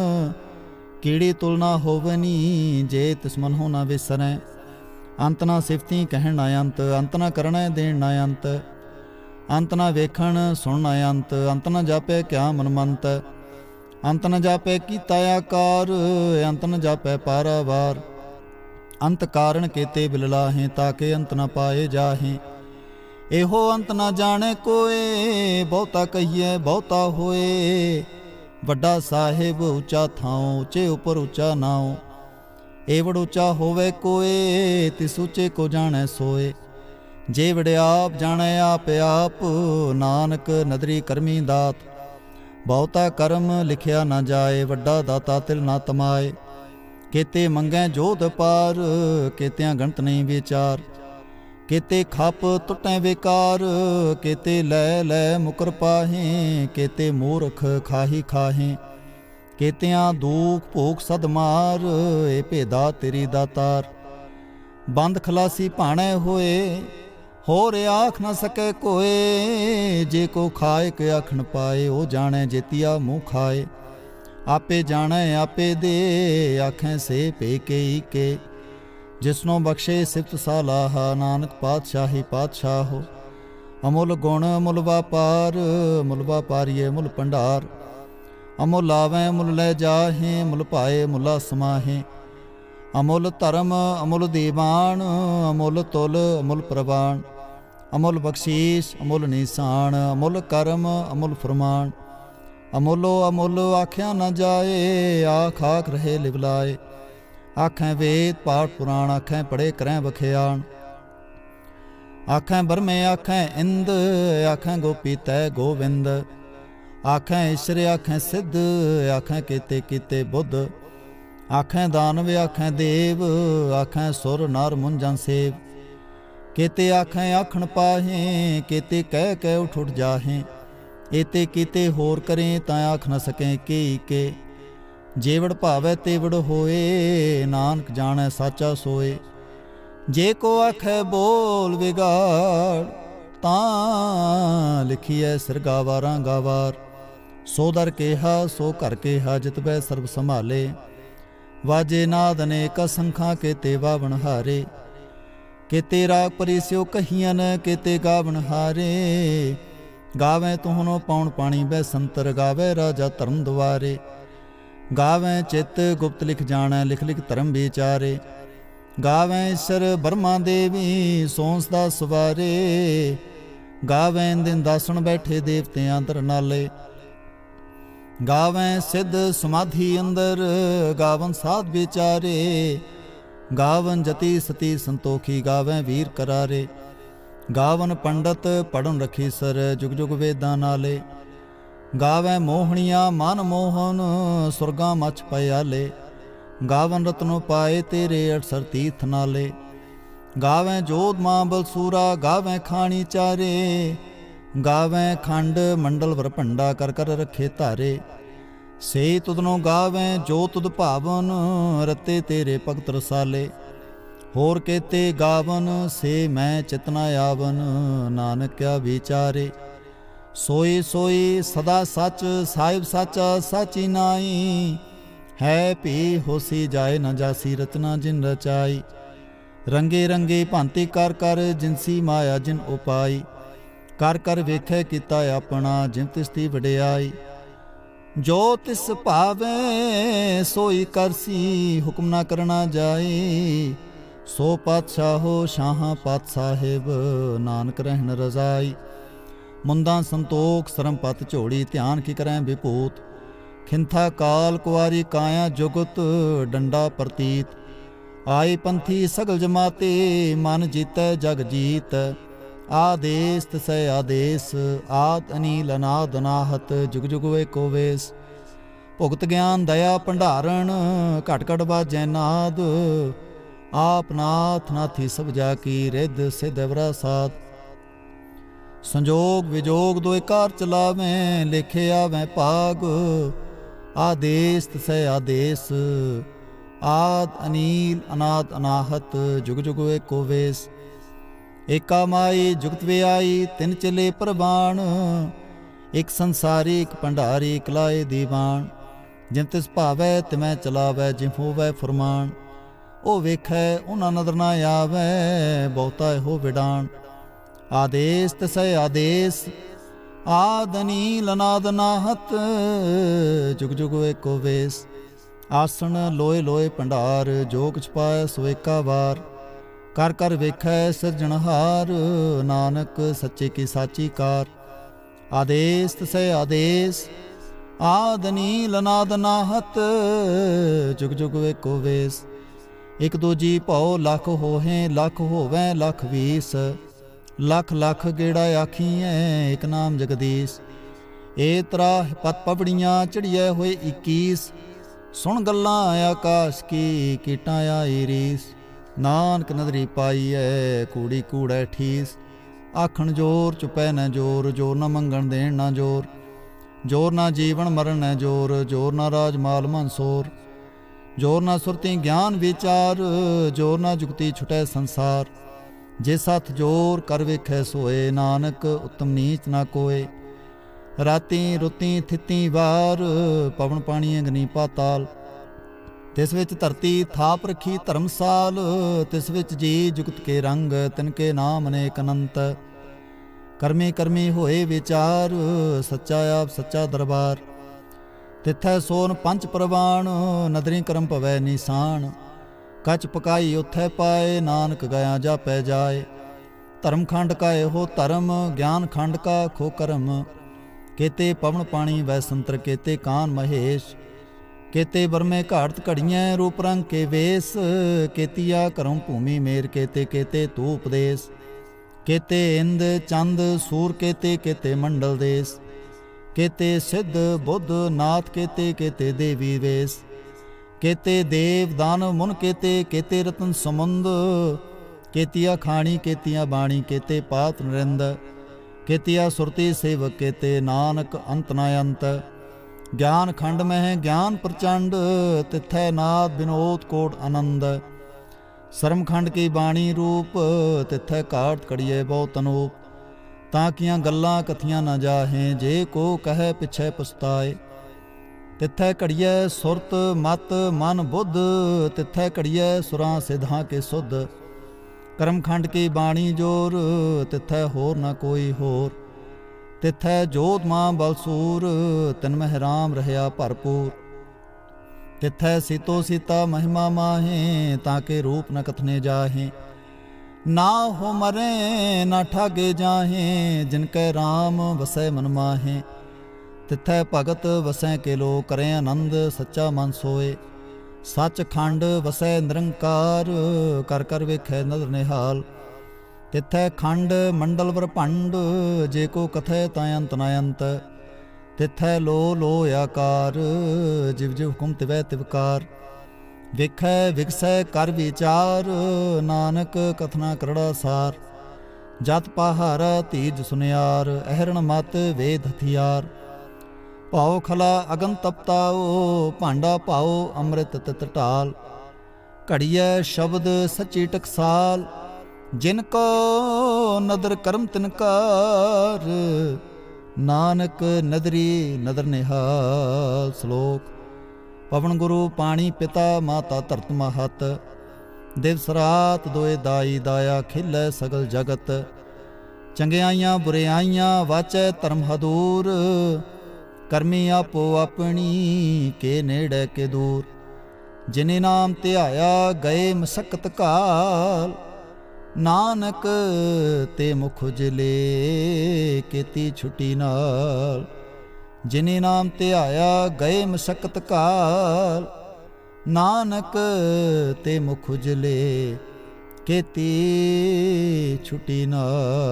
Speaker 1: ਕੀੜੀ ਤੁਲਨਾ ਹੋਵਨੀ ਜੇ ਤਿਸ ਮਨ ਹੋ ਨਾ ਵਿਸਰੈ। ਅੰਤ ਨਾ ਸਿਫਤੀ ਕਹਿਣ ਨਾ ਅੰਤ। ਅੰਤ ਨਾ ਕਰਨਾ ਦੇਣ ਨਾ ਅੰਤ। ਅੰਤ ਨਾ ਵੇਖਣ ਸੁਣਨਾ ਅੰਤ। ਅੰਤ ਨਾ ਜਾਪੈ ਕਿਆ ਮਨਮੰਤ। ਅੰਤ ਨ ਜਾਪੈ ਕੀਤਾ ਆਕਾਰ। ਅੰਤ ਨ ਜਾਪੈ ਪਾਰਾਵਾਰ। ਅੰਤ ਕਾਰਨ ਕੇਤੇ ਬਿਲਲਾਹੇ ਤਾਕੇ ਅੰਤ ਨ ਪਾਏ ਜਾਹੇ। ਇਹੋ ਅੰਤ ਨ ਜਾਣੈ ਕੋਏ ਬਹੁਤਾ ਕਹੀਐ ਬਹੁਤਾ ਹੋਏ। ਵੱਡਾ ਸਾਹਿਬ ਉੱਚਾ ਥਾਉ ਉੱਚੇ ਉੱਪਰ ਉੱਚਾ ਨਾਉ। ਏਵੜ ਉੱਚਾ ਹੋਵੇ ਕੋਏ ਤਿਸ ਉੱਚੇ ਕੋ ਜਾਣੈ ਸੋਏ। ਜੇ ਵੜਿਆਪ ਜਾਣੈ ਆਪ ਆਪ ਨਾਨਕ ਨਦਰੀ ਕਰਮੀ ਦਾਤ। ਬਹੁਤਾ ਕਰਮ ਲਿਖਿਆ ਨਾ ਜਾਏ ਵੱਡਾ ਦਾਤਾ ਤਿਲ ਨਾ ਤਮਾਏ। ਕੇਤੇ ਮੰਗੈ ਜੋਧ ਪਾਰ ਕੇਤਿਆਂ ਗਣਤ ਨਹੀਂ ਵਿਚਾਰ। ਕੇਤੇ ਖੱਪ ਟੁੱਟੈ ਬੇਕਾਰ ਕੇਤੇ ਲੈ ਲੈ ਮੁਕਰ ਪਾਹੇ। ਕੇਤੇ ਮੂਰਖ ਖਾਹੀ ਖਾਹੇ ਕੇਤਿਆਂ ਦੁਖ ਭੋਗ ਸਦ ਮਾਰ। ਏ ਭੇਦਾ ਤੇਰੀ ਦਾਤਾਰ। ਬੰਦ ਖਲਾਸੀ ਭਾਣੈ ਹੋਏ ਹੋਰ ਆਖ ਨਾ ਸਕੈ ਕੋਏ। ਜੇ ਕੋ ਖਾਏ ਕੇ ਆਖਣ ਪਾਏ ਉਹ ਜਾਣੈ ਜੇਤੀਆ ਮੂੰਹ ਖਾਏ। ਆਪੇ ਜਾਣੈ ਆਪੇ ਦੇ ਆਖੈ ਸੇ ਪੇ ਕੇ ਈਕੇ। ਜਿਸਨੋਂ ਬਖਸ਼ੇ ਸਿਫਤ ਸਾਲਾਹਾ ਨਾਨਕ ਪਾਤਸ਼ਾਹੀ ਪਾਤਸ਼ਾਹੋ। ਅਮੁੱਲ ਗੁਣ ਮੁੱਲ ਵਾਪਾਰ ਮੁੱਲ ਵਾਪਾਰੀਏ ਮੁੱਲ ਭੰਡਾਰ। ਅਮੁੱਲ ਆਵੈ ਮੁੱਲ ਲੈ ਜਾਹੇ ਮੁੱਲ ਭਾਏ ਮੁੱਲਾ ਸਮਾਹੇ। ਅਮੁੱਲ ਧਰਮ ਅਮੁੱਲ ਦੀਵਾਨ ਅਮੁੱਲ ਤੁਲ ਅਮੁੱਲ ਪ੍ਰਵਾਨ। ਅਮੁੱਲ ਬਖਸ਼ੀਸ਼ ਅਮੁੱਲ ਨੀਸਾਨ ਅਮੁੱਲ ਕਰਮ ਅਮੁੱਲ ਫਰਮਾਨ। ਅਮੁੱਲੋ ਅਮੁੱਲ ਆਖਿਆ ਨਾ ਜਾਏ ਆਖ ਆਖ ਰਹੇ ਲਿਵਲਾਏ। ਆਖੈ ਵੇਦ ਪਾਠ ਪੁਰਾਣ ਆਖੈ ਪੜ੍ਹੇ ਕਰੈ ਵਖਿਆਣ। ਆਖੈ ਬਰਮੇ ਆਖੈ ਇੰਦ ਆਖੈ ਗੋਪੀ ਤੈ ਗੋਵਿੰਦ। ਆਖੈ ਈਸ਼ਰ ਆਖੈ ਸਿੱਧ ਆਖੈ ਕੀਤੇ ਕੀਤੇ ਬੁੱਧ। ਆਖੈ ਦਾਨਵ ਆਖੈ ਦੇਵ ਆਖੈ ਸੁਰ ਨਰ ਮੁੰਜਨ ਸੇਵ। ਕੇਤੇ ਆਖੈ ਆਖਣ ਪਾਹੇ ਕੇਤੇ ਕਹਿ ਕਹਿ ਉਠ ਉਠ ਜਾਹੇ। ਏਤੇ ਕੀਤੇ ਹੋਰ ਕਰੇ ਤਾਂ ਆਖ ਨ ਸਕੈ ਕੇ ਕੇ। ਜੇਵੜ ਭਾਵੈ ਤੇਵੜ ਹੋਏ ਨਾਨਕ ਜਾਣੈ ਸਾਚਾ ਸੋਏ। ਜੇ ਕੋ ਆਖੈ ਬੋਲ ਵਿਗਾੜ ਤਾਂ ਲਿਖੀਐ ਸਿਰ ਗਾਵਾਰਾਂ ਗਾਵਾਰ। ਸੋ ਦਰ ਕੇਹਾ ਸੋ ਘਰ ਕੇਹਾ ਜਿਤਬੈ ਸਰਬ ਸੰਭਾਲੇ। ਵਾਜੇ ਨਾਦ ਅਨੇਕ ਸੰਖਾਂ ਕੇਤੇ ਵਾਵਣ ਹਾਰੇ। ਕੇਤੇ ਰਾਗ ਪਰਿਸਿਓ ਕਹੀਆਂ ਕੇਤੇ ਗਾਵਣ ਹਾਰੇ। ਗਾਵੈ ਤੁਹਨੋ ਪੌਣ ਪਾਣੀ ਬੈ ਸੰਤਰ ਗਾਵੈ ਰਾਜਾ ਧਰਮ ਦੁਆਰੇ। ਗਾਵੈ ਚਿੱਤ ਗੁਪਤ ਲਿਖ ਜਾਣੈ ਲਿਖ ਲਿਖ ਧਰਮ ਵਿਚਾਰੇ। ਗਾਵੈ ਈਸ਼ਰ ਬਰਮਾ ਦੇਵੀ ਸੋਂਸ ਦਾ ਸਵਾਰੇ। ਗਾਵੈ ਦਿਨ ਦਾਸਣ ਬੈਠੇ ਦੇਵਤਿਆਂ ਅੰਦਰ ਨਾਲੇ। ਗਾਵੈ ਸਿੱਧ ਸਮਾਧੀ ਅੰਦਰ ਗਾਵਨ ਸਾਧ ਵਿਚਾਰੇ। ਗਾਵਨ ਜਤੀ ਸਤੀ ਸੰਤੋਖੀ ਗਾਵੈ ਵੀਰ ਕਰਾਰੇ। ਗਾਵਨ ਪੰਡਤ ਪੜਨ ਰਖੀ ਸਰ ਜੁਗ ਜੁਗ ਵੇਦਾਂ ਨਾਲੇ। ਗਾਵੈ ਮੋਹਣੀਆਂ ਮਨ ਮੋਹਨ ਸੁਰਗਾਂ ਮਛ ਪਿਆਲੇ। ਗਾਵਨ ਰਤਨੋ ਪਾਏ ਤੇਰੇ ਅਠਸਰ ਤੀਰਥ ਨਾਲੇ। ਗਾਵੈ ਜੋਧ ਮਾਂ ਬਲਸੂਰਾ ਗਾਵੈ ਖਾਣੀ ਚਾਰੇ। ਗਾਵੈ ਖੰਡ ਮੰਡਲ ਵਰ ਭੰਡਾ ਕਰ ਕਰ ਰੱਖੇ ਧਾਰੇ। ਸੇ ਤੁਧਨੋਂ ਗਾਵੈ ਜੋ ਤੁਧ ਭਾਵਨ ਰਤੇ ਤੇਰੇ ਭਗਤ ਰਸਾਲੇ। ਹੋਰ ਕੇਤੇ ਗਾਵਨ ਸੇ ਮੈਂ ਚਿਤਨਾ ਆਵਨ ਨਾਨਕ ਕਿਆ ਵਿਚਾਰੇ। ਸੋਈ ਸੋਈ ਸਦਾ ਸੱਚ ਸਾਹਿਬ ਸਾਚਾ ਸਾਚੀ ਨਾਈ। ਹੈ ਭੀ ਹੋਸੀ ਜਾਏ ਨ ਜਾਸੀ ਰਚਨਾ ਜਿਨ ਰਚਾਈ। ਰੰਗੇ ਰੰਗੇ ਭਾਂਤੀ ਕਰ ਕਰ ਜਿਨਸੀ ਮਾਇਆ ਜਿਨ ਉਪਾਈ। ਕਰ ਕਰ ਵੇਖੈ ਕੀਤਾ ਆਪਣਾ ਜਿਨ ਤਿਸ ਦੀ ਵਡਿਆਈ। ਜੋ ਤਿਸ ਭਾਵੈ ਸੋਈ ਕਰਸੀ ਹੁਕਮ ਨਾ ਕਰਨਾ ਜਾਏ। ਸੋ ਪਾਤਸ਼ਾਹੋ ਸ਼ਾਹਾਂ ਪਾਤ ਸਾਹਿਬ ਨਾਨਕ ਰਹਿਣ ਰਜ਼ਾਈ। ਮੁੰਦਾਂ ਸੰਤੋਖ ਸਰਮ ਪਤ ਝੋੜੀ ਧਿਆਨ ਕੀ ਕਰੈ ਵਿਭੂਤ। ਖਿੰਥਾ ਕਾਲ ਕੁਆਰੀ ਕਾਇਆ ਜੁਗਤ ਡੰਡਾ ਪ੍ਰਤੀਤ। ਆਏ ਪੰਥੀ ਸਗਲ ਜਮਾਤੇ, ਮਨ ਜੀਤੈ ਜਗ ਜੀਤ। ਆਦੇਸ ਤਸੈ ਆਦੇਸ, ਆਦ ਅਨੀਲ ਅਨਾਦ ਅਨਾਹਤ, ਜੁਗ ਜੁਗ ਏਕੋ ਵੇਸ। ਭੁਗਤ ਗਿਆਨ ਦਇਆ ਭੰਡਾਰਨ, ਘਟ ਘਟ ਬਾਜੈ ਨਾਦ। ਆਪ ਨਾਥ ਨਾਥੀ ਸਭ ਜਾ ਕੀ, ਰਿੱਧ ਸਿੱਧ ਅਵਰਾ ਸਾਧ। ਸੰਜੋਗ ਵਿਜੋਗ ਦੋਇ ਕਾਰ ਚਲਾਵੇਂ, ਲੇਖੇ ਆਵੈ ਭਾਗ। ਆਦੇਸ ਤਸੈ ਆਦੇਸ, ਆਦ ਅਨੀਲ ਅਨਾਦ ਅਨਾਹਤ, ਜੁਗ ਜੁਗ ਏਕੋ ਵੇਸ। ਏਕਾ ਮਾਈ ਜੁਗਤ ਵਿਆਈ, ਤਿੰਨ ਚਲੇ ਪ੍ਰਵਾਨ। ਇੱਕ ਸੰਸਾਰੀ ਇੱਕ ਭੰਡਾਰੀ, ਇਕ ਲਾਏ ਦੀਵਾਨ। ਜਿਮ ਤਿਸ ਭਾਵੈ ਤਿਮੈ ਚਲਾਵੈ, ਜਿਮ ਹੋਵੈ ਫੁਰਮਾਨ। ਉਹ ਵੇਖੈ ਉਹਨਾਂ ਨਦਰ ਨਾ ਆਵੈ, ਬਹੁਤਾ ਇਹੋ ਵਿਡਾਨ। ਆਦੇਸ ਤਸੈ ਆਦੇਸ, ਆਦ ਅਨੀਲ ਅਨਾਦ ਅਨਾਹਤ, ਜੁਗ ਜੁਗ ਏਕੋ ਵੇਸ। ਆਸਣ ਲੋਏ ਲੋਏ ਭੰਡਾਰ, ਜੋ ਕੁਛ ਪਾਇ ਸੋ ਏਕਾ ਵਾਰ। ਕਰ ਕਰ ਵੇਖੈ ਸਿਰਜਣਹਾਰ, ਨਾਨਕ ਸੱਚੇ ਕੀ ਸਾਚੀ ਕਾਰ। ਆਦੇਸ ਤਸੈ ਆਦੇਸ, ਆਦ ਅਨੀਲ ਅਨਾਦ ਅਨਾਹਤ, ਜੁਗ ਜੁਗ ਏਕੋ ਵੇਸ। ਇਕ ਦੂਜੀ ਭਉ ਲੱਖ ਹੋਹੇ, ਲੱਖ ਹੋਵੈ ਲੱਖ ਵੀਸ। ਲੱਖ ਲੱਖ ਗੇੜਾ ਆਖੀਐ, ਇਕ ਨਾਮ ਜਗਦੀਸ਼। ਏ ਤਰਾ ਪਤ ਪਵੜੀਆਂ, ਚੜੀਐ ਹੋਏ ਇੱਕੀਸ। ਸੁਣ ਗੱਲਾਂ ਆਕਾਸ਼ ਕੀ, ਕੀਟਾਂ ਆਈ ਰੀਸ। ਨਾਨਕ ਨਦਰੀ ਪਾਈਐ, ਕੂੜੀ ਕੂੜੈ ਠੀਸ। ਆਖਣ ਜੋਰ ਚੁਪੈ ਨ ਜੋਰ, ਜੋਰ ਨਾ ਮੰਗਣ ਦੇਣ ਨਾ ਜੋਰ। ਜੋਰ ਨਾ ਜੀਵਨ ਮਰਨ ਨ ਜੋਰ, ਜੋਰ ਨਾ ਰਾਜ ਮਾਲ ਮਨਸੋਰ। ਜੋਰ ਨਾ ਸੁਰਤੀ ਗਿਆਨ ਵਿਚਾਰ, ਜੋਰ ਨਾ ਜੁਗਤੀ ਛੁਟੈ ਸੰਸਾਰ। ਜਿਸ ਹੱਥ ਜੋਰ ਕਰ ਵੇਖੈ ਸੋਏ, ਨਾਨਕ ਉਤਮ ਨੀਚ ਨਾ ਕੋਏ। ਰਾਤੀ ਰੁੱਤੀ ਥਿੱਤੀ ਵਾਰ, ਪਵਨ ਪਾਣੀ ਅਗਨੀ ਪਾਤਾਲ। ਤਿਸ ਵਿੱਚ ਧਰਤੀ ਥਾਪ ਰੱਖੀ ਧਰਮਸਾਲ। ਤਿਸ ਵਿੱਚ ਜੀ ਜੁਗਤ ਕੇ ਰੰਗ, ਤਿਨਕੇ ਨਾਮ ਅਨੇਕ ਅਨੰਤ। ਕਰਮੀ ਕਰਮੀ ਹੋਏ ਵਿਚਾਰ, ਸੱਚਾ ਆਪ ਸੱਚਾ ਦਰਬਾਰ। ਤਿੱਥੈ ਸੋਨ ਪੰਚ ਪ੍ਰਵਾਨ, ਨਦਰੀ ਕਰਮ ਭਵੈ ਨਿਸ਼ਾਨ। ਕੱਚ ਪਕਾਈ ਉਥੈ ਪਾਏ, ਨਾਨਕ ਗਿਆ ਜਾਪੈ ਜਾਏ। ਧਰਮ ਖੰਡ ਕਾ ਇਹੋ ਧਰਮ, ਗਿਆਨ ਖੰਡ ਕਾ ਖੋ ਕਰਮ। ਕੇਤੇ ਪਵਨ ਪਾਣੀ ਵੈ ਸੰਤਰ, ਕੇਤੇ ਕਾਨ ਮਹੇਸ਼। ਕੇਤੇ ਬਰਮੇ ਘਾੜਤ ਘੜੀਆਂ, ਰੂਪ ਰੰਗ ਕੇ ਵੇਸ। ਕੇਤੀਆ ਕਰਮ ਭੂਮੀ ਮੇਰ, ਕੇਤੇ ਕੇਤੇ ਤੂ ਉਪਦੇਸ। ਕੇਤੇ ਇੰਦ ਚੰਦ ਸੂਰ, ਕੇਤੇ ਕੇਤੇ ਮੰਡਲ ਦੇਸ। ਕੇਤੇ ਸਿੱਧ ਬੁੱਧ ਨਾਥ, ਕੇਤੇ ਕੇਤੇ ਦੇਵੀ ਵੇਸ। ਕੇਤੇ ਦੇਵ ਦਾਨਵ ਮੁਨ, ਕੇਤੇ ਕੇਤੇ ਰਤਨ ਸਮੁੰਦ। ਕੇਤੀਆ ਖਾਣੀ ਕੇਤੀਆਂ ਬਾਣੀ, ਕੇਤੇ ਪਾਤ ਨਰਿੰਦ। ਕੇਤੀਆ ਸੁਰਤੀ ਸੇਵਕ, ਕੇਤੇ ਨਾਨਕ ਅੰਤ ਨਾ ਅੰਤ। ਗਿਆਨ ਖੰਡ ਮਹਿ ਗਿਆਨ ਪ੍ਰਚੰਡ, ਤਿੱਥੈ ਨਾਦ ਬਿਨੋਦ ਕੋਟ ਆਨੰਦ। ਸਰਮ ਖੰਡ ਕੀ ਬਾਣੀ ਰੂਪ, ਤਿੱਥੈ ਘਾਟ ਘੜੀਏ ਬਹੁਤ ਅਨੂਪ। ਤਾਂ ਕੀਆਂ ਗੱਲਾਂ ਕਥੀਆਂ ਨਾ ਜਾਹੇ, ਜੇ ਕੋ ਕਹੈ ਪਿਛੈ ਪਛਤਾਏ। ਤਿੱਥੈ ਘੜੀਐ ਸੁਰਤ ਮਤ ਮਨ ਬੁੱਧ, ਤਿੱਥੈ ਘੜੀਐ ਸੁਰਾਂ ਸਿਧਾਂ ਕੇ ਸੁਧ। ਕਰਮ ਖੰਡ ਕੀ ਬਾਣੀ ਜੋਰ, ਤਿੱਥੈ ਹੋਰ ਨਾ ਕੋਈ ਹੋਰ। ਤਿੱਥੈ ਜੋਤ ਮਾਂ ਬਲਸੂਰ, ਤਿਨ ਮਹਿ ਰਾਮ ਰਹਿਆ ਭਰਪੂਰ। ਤਿੱਥੈ ਸੀਤੋ ਸੀਤਾ ਮਹਿਮਾ ਮਾਹੇ, ਤਾਂ ਕੇ ਰੂਪ ਨ ਕਥਨੇ ਜਾਹੇ। ਨਾ ਹੋ ਮਰੇ ਨਾ ਠਾਗੇ ਜਾਹੇ, ਜਿਨ ਕੈ ਰਾਮ ਵਸੈ ਮਨ ਮਾਹੇ। ਤਿੱਥੈ ਭਗਤ ਵਸੈ ਕੇ ਲੋ, ਕਰੇ ਆਨੰਦ ਸੱਚਾ ਮਨ ਸੋਏ। ਸੱਚ ਖੰਡ ਵਸੈ ਨਿਰੰਕਾਰ, ਕਰ ਕਰ ਵੇਖੈ ਨਦਰ ਨਿਹਾਲ। ਤਿੱਥੈ ਖੰਡ ਮੰਡਲ ਵਰਭੰਡ, ਜੇ ਕੋ ਕਥੈ ਤਾਂ ਅੰਤ ਨਾ ਅੰਤ। ਤਿੱਥੈ ਲੋ ਲੋ ਆਕਾਰ, ਜਿਵ ਜਿਵ ਹੁਕਮ ਤਿਵੈ ਤਿਵਕਾਰ। ਵੇਖੈ ਵਿਗਸੈ ਕਰ ਵਿਚਾਰ, ਨਾਨਕ ਕਥਨਾ ਕਰੜਾ ਸਾਰ। ਜਤ ਪਹਾਰਾ ਧੀਜ ਸੁਨਿਆਰ, ਅਹਰਣ ਮਤ ਵੇਦ ਹਥਿਆਰ। ਭਾਉ ਖਲਾ ਅਗਨ ਤਪਤਾਓ, ਭਾਂਡਾ ਭਾਉ ਅੰਮ੍ਰਿਤ ਤਿਤ ਢਾਲ। ਘੜੀਐ ਸ਼ਬਦ ਸੱਚੀ ਟਕਸਾਲ, ਜਿਨ ਕੋ ਨਦਰ ਕਰਮ ਤਿਨਕਾਰ। ਨਾਨਕ ਨਦਰੀ ਨਦਰ ਨਿਹਾਲ। ਸ਼ਲੋਕ। ਪਵਨ ਗੁਰੂ ਪਾਣੀ ਪਿਤਾ, ਮਾਤਾ ਧਰਤ ਮਹਤ। ਦਿਵਸ ਰਾਤ ਦੋਏ ਦਾਈ, ਦਾਇਆ ਖਿਲੈ ਸਗਲ ਜਗਤ। ਚੰਗਿਆਈਆਂ ਬੁਰਿਆਈਆਂ ਵਾਚੈ ਧਰਮ ਹਦੂਰ। ਕਰਮੀ ਆਪੋ ਆਪਣੀ, ਕੇ ਨੇੜੇ ਕੇ ਦੂਰ। ਜਿਨੇ ਨਾਮ ਧਿਆਇਆ ਗਏ ਮਸਕਤ ਕਾਲ। ਨਾਨਕ ਤੇ ਮੁਖ ਉਜਲੇ, ਕੀਤੀ ਛੁੱਟੀ ਨਾਲ। ਜਿਨੇ ਨਾਮ ਧਿਆਇਆ ਗਏ ਮਸਕਤ ਕਾਲ। ਨਾਨਕ ਤੇ ਮੁਖ ਉਜਲੇ ਕੀਤੀ ਛੁਟੀ ਨਾ।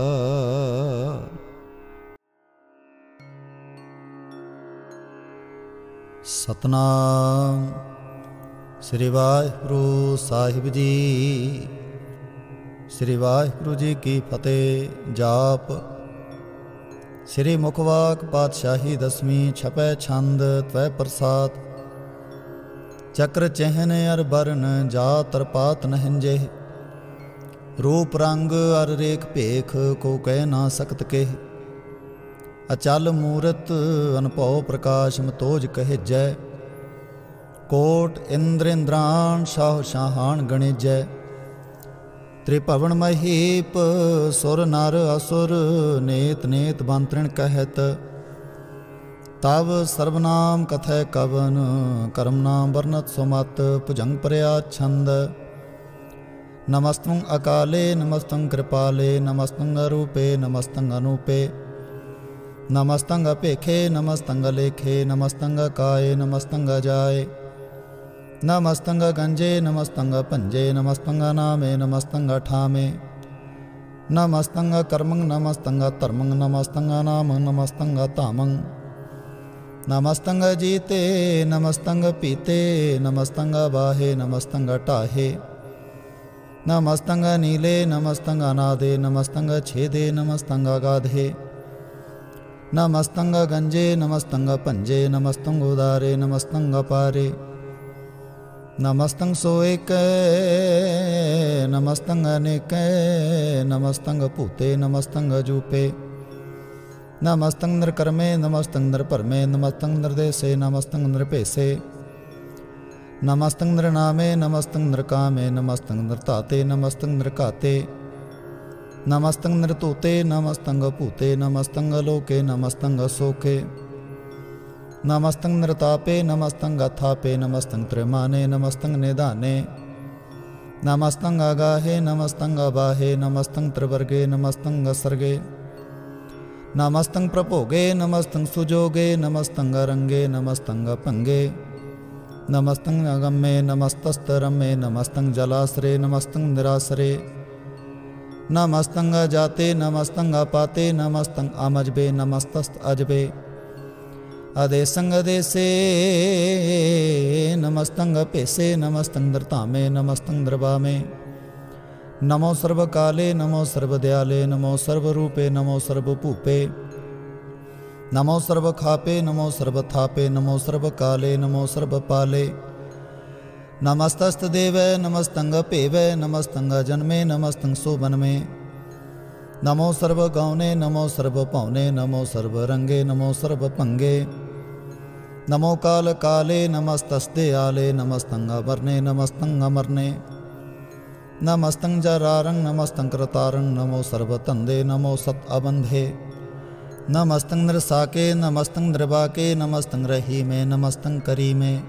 Speaker 1: ਸਤਨਾਮ ਸ੍ਰੀ ਵਾਹਿਗੁਰੂ ਸਾਹਿਬ ਜੀ। ਸ੍ਰੀ ਵਾਹਿਗੁਰੂ ਜੀ ਕੀ ਫਤਿਹ। ਜਾਪ ਸ੍ਰੀ ਮੁਖਵਾਕ ਪਾਤਸ਼ਾਹੀ ਦਸਵੀਂ ਛਪੈ ਛੰਦ ਤਵੈ ਪ੍ਰਸਾਦ। ਚੱਕਰ ਚਹਿਨ ਅਰ ਬਰਨ ਜਾ ਤਰਪਾਤ ਨਹਿੰਜੇ। ਰੂਪ ਰੰਗ ਅਰ ਰੇਖ ਭੇਖ ਕੋ ਕਹਿ ਨਾ ਸਕਤ ਕੇ। ਅਚਲ ਮੂਰਤ ਅਨਭਉ ਪ੍ਰਕਾਸ਼ ਮਤੋਜ ਕਹਿਜੈ। ਕੋਟ ਇੰਦਰ ਇੰਦਰਾਣ ਸ਼ਾਹ ਸ਼ਾਹਾਨ ਗਣਿਜੈ। ਤ੍ਰਿਭਵਨ ਮਹੀਪ ਸੁਰ ਨਰ ਅਸੁਰ ਨੇਤ ਨੇਤ ਬੰਤ੍ਰਿਣ ਕਹਿਤ। ਤਵ ਸਰਬਨਾਮ ਕਥੈ ਕਵਨ ਕਰਮ ਨਾਮ ਵਰਨਤ ਸੁਮਤ ਭੁਜੰਗ ਪਰਿਆ ਛੰਦ। ਨਮਸਤੰ ਅਕਾਲੇ ਨਮਸਤੰ ਕਿਰਪਾਲੇ ਨਮਸਤੰ ਅਰੂਪੇ ਨਮਸਤੰ ਅਨੂਪੇ। ਨਮਸਤੰ ਅਪੇਖੇ ਨਮਸਤੰ ਅਲੇਖੇ ਨਮਸਤੰ ਅਕਾਏ ਨਮਸਤੰ ਅਜਾਏ। ਨਮਸਤੰ ਗੰਜੇ ਨਮਸਤੰ ਭੰਜੇ ਨਮਸਤੰ ਨਾਮੇ ਨਮਸਤੰ ਠਾਮੇ। ਨਮਸਤੰ ਕਰਮੰ ਨਮਸਤੰ ਧਰਮੰ ਨਮਸਤੰ ਨਾਮ ਨਮਸਤੰ ਧਾਮੰ। ਨਮਸਤੰ ਜੀਤੇ ਨਮਸਤੰ ਪੀਤੇ ਨਮਸਤੰ ਬਾਹੇ ਨਮਸਤੰ ਢਾਹੇ। ਨਮਸਤੰ ਨੀਲੇ ਨਮਸਤੰ ਅਨਾਦੇ ਨਮਸਤੰ ਛੇਦੇ ਨਮਸਤੰ ਅਗਾਧੇ। ਨਮਸਤੰ ਗੰਜੇ ਨਮਸਤੰ ਭੰਜੇ ਨਮਸਤੰ ਉਦਾਰੇ ਨਮਸਤੰ ਅਪਾਰੇ। ਨਮਸਤੰ ਸੋਏਕੈ ਨਮਸਤੰ ਅਨੇਕੈ ਨਮਸਤੰ ਭੂਤੇ ਨਮਸਤੰ ਅਜੂਪੇ। ਨਮਸਤੰ ਨਿਰਕਰਮੇ ਨਮਸਤੰ ਨਿਰਭਰਮੇ ਨਮਸਤੰ ਨਿਰਦੇਸੇ ਨਮਸਤੰ ਨਿਰਭੇਸੇ। ਨਮਸਤੰ ਨਿਰਨਾਮੇ ਨਮਸਤੰ ਨਿਰਕਾਮੇ ਨਮਸਤੰ ਨਿਰਧਾਤੇ ਨਮਸਤੰ ਨਿਰਘਾਤੇ। ਨਮਸਤੰ ਨਿਰਤੂਤੇ ਨਮਸਤੰ ਭੂਤੇ ਨਮਸਤੰ ਅਲੋਕੇ ਨਮਸਤੰ ਅਸੋਕੇ। ਨਮਸਤੰ ਨਿਰਤਾਪੇ ਨਮਸਤੰ ਅਥਾਪੇ ਨਮਸਤੰ ਤ੍ਰਿਮਾਨੇ ਨਮਸਤੰ ਨਿਧਾਨੇ। ਨਮਸਤੰ ਅਗਾਹੇ ਨਮਸਤੰ ਅਬਾਹੇ ਨਮਸਤੰ ਤ੍ਰਿਵਰਗੇ ਨਮਸਤੰ ਅਸਰਗੇ। ਨਮਸਤੰ ਪ੍ਰਭੋਗੇ ਨਮਸਤੰ ਸੁਜੋਗੇ ਨਮਸਤੰ ਅਰੰਗੇ ਨਮਸਤੰ ਅਭੰਗੇ। ਨਮਸਤੰ ਅਗੰਮੇ ਨਮਸਤਸਤਰਮੇ ਨਮਸਤੰ ਜਲਾਸਰੇ ਨਮਸਤੰ ਨਿਰਾਸਰੇ। ਨਮਸਤੰ ਅਜਾਤੇ ਨਮਸਤੰ ਅਪਾਤੇ ਨਮਸਤੰ ਅਮਜਬੇ ਨਮਸਤਸਤ ਅਜਬੇ। ਅਦੇਸੰ ਅਦੇਸੇ ਨਮਸਤੰ ਅਭੇਸੇ ਨਮਸਤੰ ਦਰਧਾਮੇ ਨਮਸਤੰ ਦਰਬਾਮੇ। ਨਮੋ ਸਰਬ ਕਾਲੇ ਨਮੋ ਸਰਬ ਦਿਆਲੇ ਨਮੋ ਸਰਬ ਰੂਪੇ ਨਮੋ ਸਰਬ ਭੂਪੇ। ਨਮੋ ਸਰਬ ਖਾਪੇ ਨਮੋ ਸਰਬ ਥਾਪੇ ਨਮੋ ਸਰਬ ਕਾਲੇ ਨਮੋ ਸਰਬ ਪਾਲੇ। ਨਮਸਤਸਤ ਦੇਵੈ ਨਮਸਤੰ ਭੇਵੈ ਨਮਸਤੰ ਜਨਮੇ ਨਮਸਤੰ ਸੋਬਨਮੇ। ਨਮੋ ਸਰਬ ਗਾਉਨੇ ਨਮੋ ਸਰਬ ਭਾਉਨੇ ਨਮੋ ਸਰਬ ਰੰਗੇ ਨਮੋ ਸਰਬ ਭੰਗੇ। ਨਮੋ ਕਾਲ ਕਾਲੇ ਨਮਸਤਸਤੇ ਆਲੇ ਨਮਸਤੰ ਅਵਰਨੇ ਨਮਸਤੰ ਅਮਰਨੇ। ਨਮਸਤੰ ਜਰਾਰੰ ਨਮਸਤੰ ਕਰਤਾਰੰ ਨਮੋ ਸਰਬ ਧੰਦੇ ਨਮੋ ਸਤ ਅਬੰਧੇ। ਨਮਸਤੰ ਨਿਰਸਾਕੇ ਨਮਸਤੰ ਨਿਰਵਾਕੇ ਨਮਸਤੰ ਰਹੀਮੇ ਨਮਸਤੰ ਕਰੀਮੇ।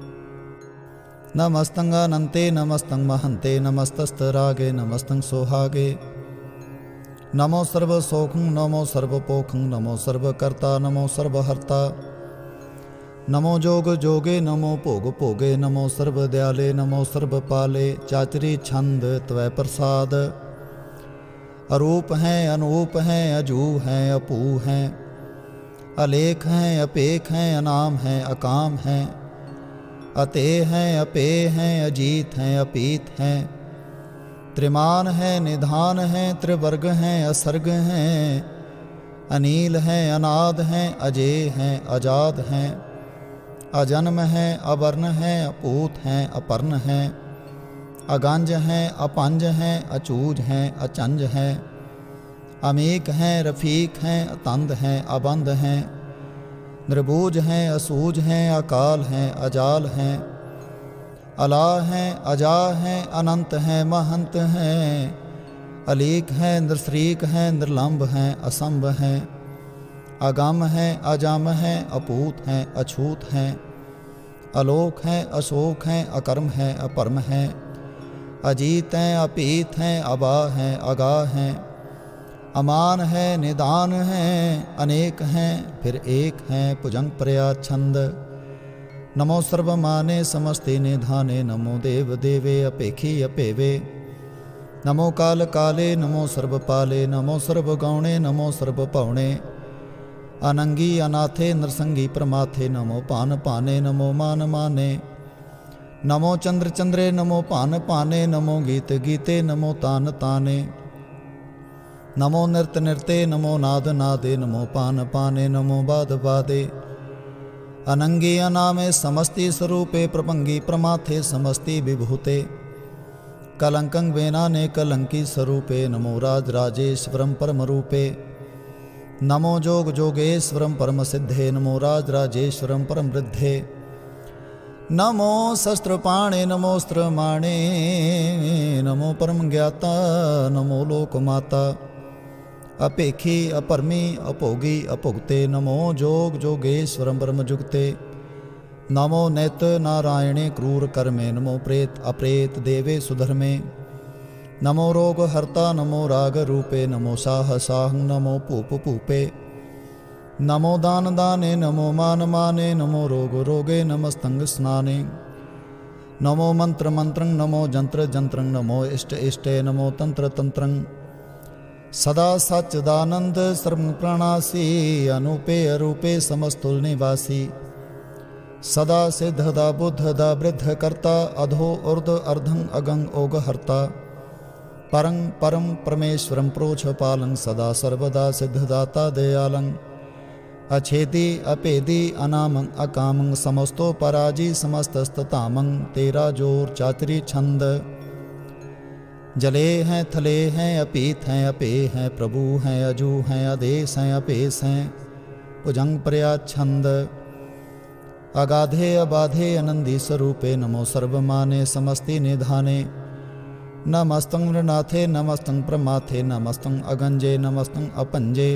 Speaker 1: ਨਮਸਤੰ ਅਨੰਤੇ ਨਮਸਤੰ ਮਹੰਤੇ ਨਮਸਤਸਤ ਰਾਗੇ ਨਮਸਤੰ ਸੋਹਾਗੇ। ਨਮੋ ਸਰਬ ਸੋਖੰ ਨਮੋ ਸਰਬ ਪੋਖੰ ਨਮੋ ਸਰਬ ਕਰਤਾ ਨਮੋ ਸਰਬ ਹਰਤਾ। ਨਮੋ ਜੋਗ ਜੋਗੇ ਨਮੋ ਭੋਗ ਭੋਗੇ ਨਮੋ ਸਰਬ ਦਿਆਲੇ ਨਮੋ ਸਰਬ ਪਾਲੇ। ਚਾਚਰੀ ਛੰਦ ਤਵੈ ਪ੍ਰਸਾਦ। ਅਰੂਪ ਹੈ ਅਨੂਪ ਹੈ ਅਜੂ ਹੈ ਅਭੂ ਹੈ। ਅਲੇਖ ਹੈ ਅਪੇਖ ਹੈ ਅਨਾਮ ਹੈ ਅਕਾਮ ਹੈ। ਅਤੇ ਹੈ ਅਪੇ ਹੈ ਅਜੀਤ ਹੈ ਅਪੀਤ ਹੈ। त्रिमान है निधान है त्रिवर्ग है असर्ग है। अनील है अनाद है अजेय है आजाद है। अजन्म है अवर्ण है अपूत है अपर्ण है। अगंज है अपंज है अचूज है अचंज है। अमीक है रफीक है अतंद है अबंध है। निर्बूज है असूज है अकाल है अजाल है। अला है अजा है अनंत है महंत है। अलीक है निरश्रीक है निर्लंब है असंभ है। अगम है अजम है अपूत है अछूत है। अलोक है अशोक है अकर्म है अपरम है। अजीत है अपीत है अबा है अगाह है। अमान है निदान है अनेक है फिर एक है भुजंग प्रया छंद। नमो सर्वमाने समस्ते निधाने, नमो देव देवे अपेखी अपेवे। नमो काल काले, नमो सर्वपाले, नमो सर्वगौणे, नमो सर्वपौणे। अनंगी अनाथे नरसंगी प्रमाथे, नमो पान पाने, नमो मान माने। नमो चंद्र चंद्रे, नमो पान पाने, नमो गीत गीते, नमो तान ताने। नमो नृत नृते, नमो नाद नादे, नमो पान पाने, नमो बाद बादे। अनंगी अनामे समस्ति स्वरूपे, प्रपंगी प्रमाथे समस्ति विभूते। कलंकं वेनाने कलंकी स्वरूपे, नमो राज राजेश्वरम परम रूपे। नमो जोग जोगेश्वरम परम सिद्धे, नमो राज राजेश्वरम परम वृद्धे। नमो शस्त्रपाणे, नमो स्त्रमाणे, नमो परम ज्ञाता, नमो लोक माता। अपेखी अपरमी अपोगी अपुगते, नमो जोग जोगेश्वरम परम जुगते। नमो नैत नारायणे क्रूर कर्मे, नमो प्रेत अप्रेत देवे सुधर्मे। नमो रोग हर्ता, नमो राग रूपे, नमो साह साहं, नमो पूप पूपे। नमो दान दाने, नमो मान माने, नमो रोग रोगे, नमस्तंग स्नाने। नमो मंत्र मंत्रं, नमो जंत्र जंत्रं, नमो इष्ट इष्टे, नमो तंत्र तंत्रं। सदा सच्चिदानंद सर्व प्रणासी, अनूपे अरूपे समस्तुल निवासी। सदा सिद्धदा बुद्धदा वृद्ध कर्ता, अधो ऊर्ध अर्धं अगं ओग हर्ता। परं परम परमेश्वरं प्रोछ पालं, सदा सर्वदा सिद्धदाता दयालं। अछेदी अपेदी अनामं अकामं, समस्तो पराजी समस्तस्ततामं। तेरा जोर चातरी छंद, जले हैं थले हैं अपीत हैं अपे हैं, प्रभु हैं अजू हैं आदेश हैं अपेस हैं। भुजंग प्रयाच्छंद अगाधे अबाधे आनंदी स्वरूपे, नमो सर्वमाने समस्ति निधाने। नमस्तं मृनाथे, नमस्तं प्रमाथे, नमस्तं अगंजे, नमस्तं अपंजे।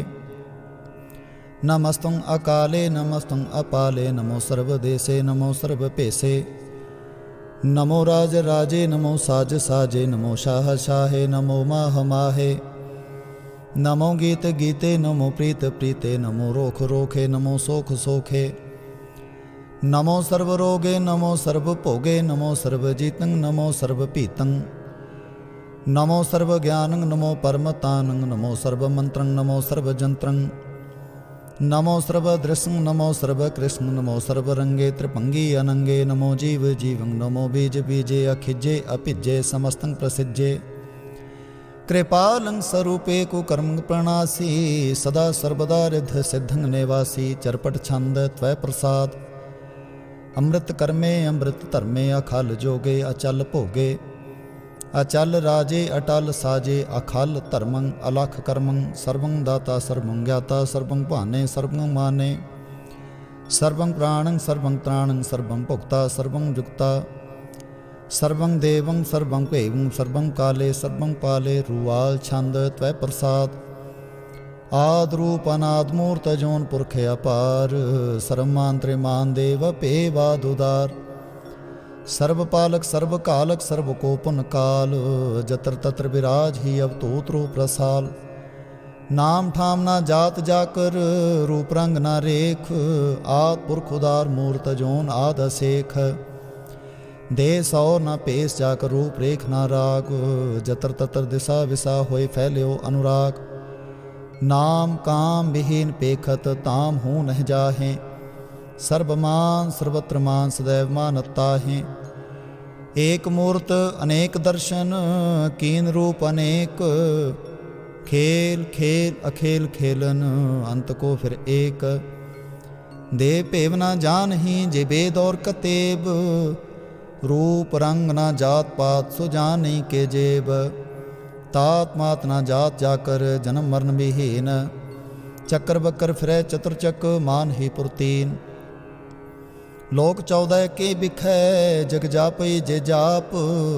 Speaker 1: नमस्तं अकाले, नमस्तं अपाले, नमो सर्वदेशे, नमो सर्वपेशे। नमो राज राजे, नमो साज साजे, नमो शाह शाहे, नमो माह माहे। नमो गीत गीते, नमो प्रीत प्रीते, नमो रोख रोखे, नमो सोख सोखे। नमो सर्व रोगे, नमो सर्व भोगे, नमो सर्व जीतं, नमो सर्व पीतं। नमो सर्व ज्ञानं, नमो परमतानं, नमो सर्व मंत्रं, नमो सर्व जंत्रं। नमो सर्व दृशं, नमो सर्व कृष्ण, नमो सर्व रंगे त्रिपंगी अनंगे। नमो जीव जीवं, नमो बीज बीजे, अखिजे अपिजे, समस्तं प्रसिज्जे। कृपालं स्वरूपे कुकर्म प्रणासी, सदा सर्वदा रिद्ध सिद्धं निवासी। चरपट छंद त्वय प्रसाद, अमृत कर्मे अमृत धर्मे। अखल जोगे अचल भोगे, अचल राजे अटल साजे। अखल धर्मं अलख कर्मं, सर्वं दाता सर्वं ज्ञाता, सर्वं भाने सर्वं माने। सर्वं प्राणं सर्वं त्राणं, सर्वं भुक्ता सर्वं जुक्ता। सर्वं देवं सर्वं पेवं, सर्वं काले सर्वं पाले। रुवाल छंद त्वय प्रसाद, आद रूप अनाद मूर्त जोन पुरख अपार। सर्वमान त्रिमान देव पेवाद उदार। सर्वपालक सर्वकालक सर्वकोपन काल, जत्र तत्र विराज ही अवतोत रूप रसाल। नाम ठाम ना जात जाकर, रूप रंग ना रेख। आद पुरख उदार मूर्त जोन आद असेख। दे सौ ना पेश जाकर, रूप रेख ना राग। जत्र तत्र दिशा विसा होए फैल्यो अनुराग। नाम काम विहीन पेखत, ताम हूँ नह जाहें। सर्वमान सर्वत्र मान, सदैव मानता है। एक मूर्त अनेक दर्शन, कीन रूप अनेक। खेल खेल अखेल खेलन, अंत को फिर एक। दे भेव ना जान ही, जे बेद और कतेब। रूप रंग ना जात पात, सो जानी के जेब। तात मात ना जात जाकर, जन्म मरण विहीन। चक्र बकर फिरै चतुर्चक, मान ही पुरतीन। लोक चौदह के बिखै, जग जापई जे जाप।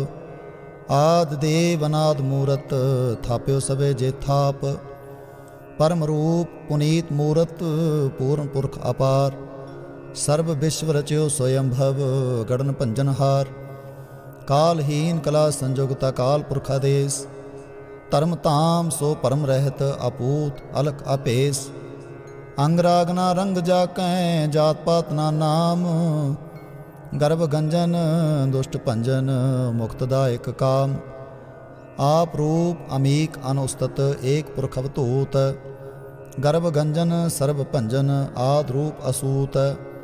Speaker 1: आद देव अनाद मूरत, थाप्यो सवे जे थाप। परम रूप पुनीत मूरत, पूर्ण पुरख अपार। सर्व विश्व रच्यो स्वयंभव, गणन भंजनहार। कालहीन कला संजोगता, काल पुरख आदेश। धर्म धाम सो परम रहत, अपूत अलख अपेस। अंग राग ना रंग जाकै, जात पात ना नाम। गर्भ गंजन दुष्ट भंजन मुक्तदायक काम। आप रूप अमीक अनुस्तत एक पुरख अवधूत। गर्भ गंजन सर्व भंजन आद रूप असूत।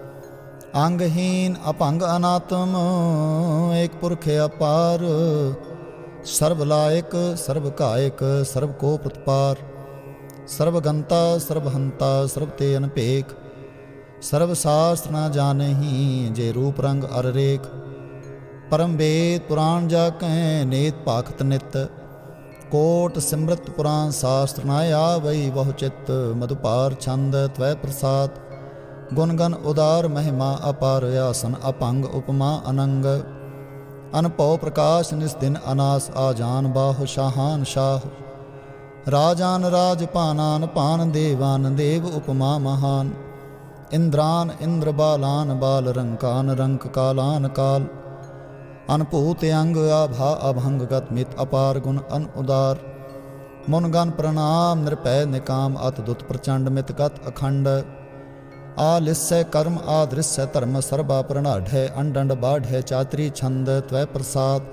Speaker 1: अंगहीन अपंग अनात्म एक पुरख अपार। सर्व लायक सर्व कायक सर्व को प्रतिपार। सर्वगंता सर्वहंता सर्व ते अनपेख। सर्व शास्त्र न जानहि जे रूप रंग अर रेख। परम वेद पुराण जाकै नेत पाखत नित। कोट सिमृत पुराण शास्त्र न आवै बहु चित्त। मधुपार छंद त्वै प्रसाद गुणगन उदार महिमा अपार। आसन अपंग उपमा अनंग। अनपौ प्रकाश निस्दिन अनास आजान बाहु शाहान शाह। राजान राज पानान पान देवान देव उपमा महान। इंद्रान इंद्र बालान बाल रंकान रंक कालान काल। अनपूत अंग आभा अभंग गत मित अपार गुण अन उदार। मुनगन प्रणाम निरपै निकाम अतदुत प्रचंड मित गत अखंड। आलिस्य कर्म आदृश्य धर्म सर्वा प्रणाढ़। अंडंड बाढ़ चातरी छंद त्वै प्रसाद।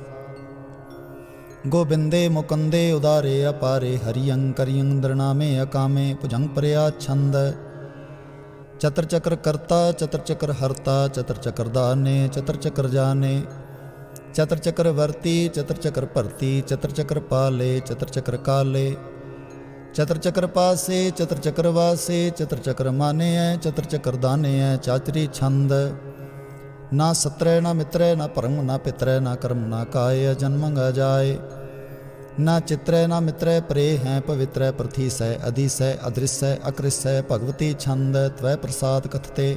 Speaker 1: गोबिंदे मुकुंदे उदारे अपारे। हरियं करियं दृणामे अकामे भुजंग प्रया छंद। चतर चक्र कर्ता चतर चक्र हरता चतर चक्र दाने चतर चक्र जाने। चतर चक्र वर्ती चतर चक्र भरती चतर चक्र पाले चतर चक्र काले। चतर चक्र पासे चतर चक्र वासे चतर चक्र माने है चतर चक्र दाने है चाचरी छंद। ना सत्रय ना मित्रय ना परम ना पितरय ना कर्म ना काय जन्मंग जाय। ना चित्रय ना मित्रय प्रे हैं पवित्र प्रथिसय अधिसय अदृश्य अकृष्य भगवती छंद त्वै प्रसाद कथते।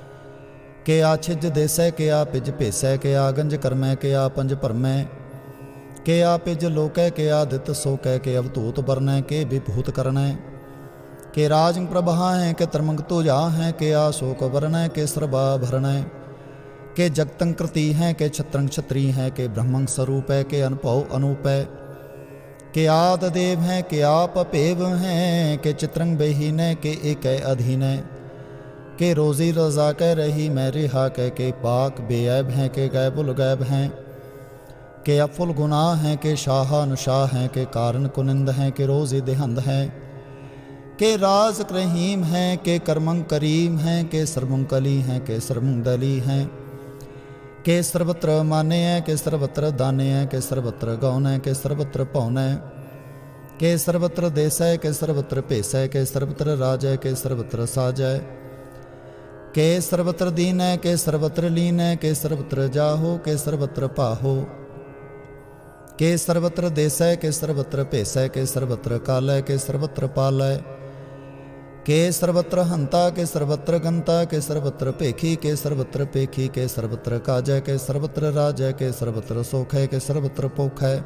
Speaker 1: के आ छिज देसय के आ पिज भेसय के आ गंज कर्मय के आ पंज परमय। के आ पिज लोकय के आदित सोकय के अवधूत बरनय के विभूत करणय। के राज प्रभा हैं के तरमंग तुजा हैं के आ शोक वरणय के सर्वा भरणय। के जगतंग कृति हैं के छत्रंग क्षत्री हैं के ब्रह्मंग स्वरूप है के अनुभव अनूप है। के आद देव हैं के आप अपेव हैं के चित्रंग बेहीन के एक अधीन है। के रोजी रजा कह रही मैं रिहा कह के पाक बेऐब हैं के गैबुल गैब हैं। के अफुल गुनाह हैं के शाहानुशाह हैं के कारण कुनिंद हैं के रोजी देहंद हैं। के राज रहीम हैं के कर्मंग करीम हैं के सर्वंग कली हैं के सर्वंग दली हैं। के सर्वत्र माने है के सर्वत्र दाने है के सर्वत्र गौन है के सर्वत्र पौन है। के सर्वत्र देश है के सर्वत्र पेश है के सर्वत्र राज है के सर्वत्र साज है। के सर्वत्र दीन है के सर्वत्र लीन है के सर्वत्र जाहो के सर्वत्र पाहो। के सर्वत्र देश है के सर्वत्र पेश है के सर्वत्र काल है के सर्वत्र पाल है। के सर्वत्र हंता के सर्वत्र गंता के सर्वत्र पेखी के सर्वत्र पेखी के सर्वत्र काजय के सर्वत्र राजय के सर्वत्र सोख है के सर्वत्र पोख है।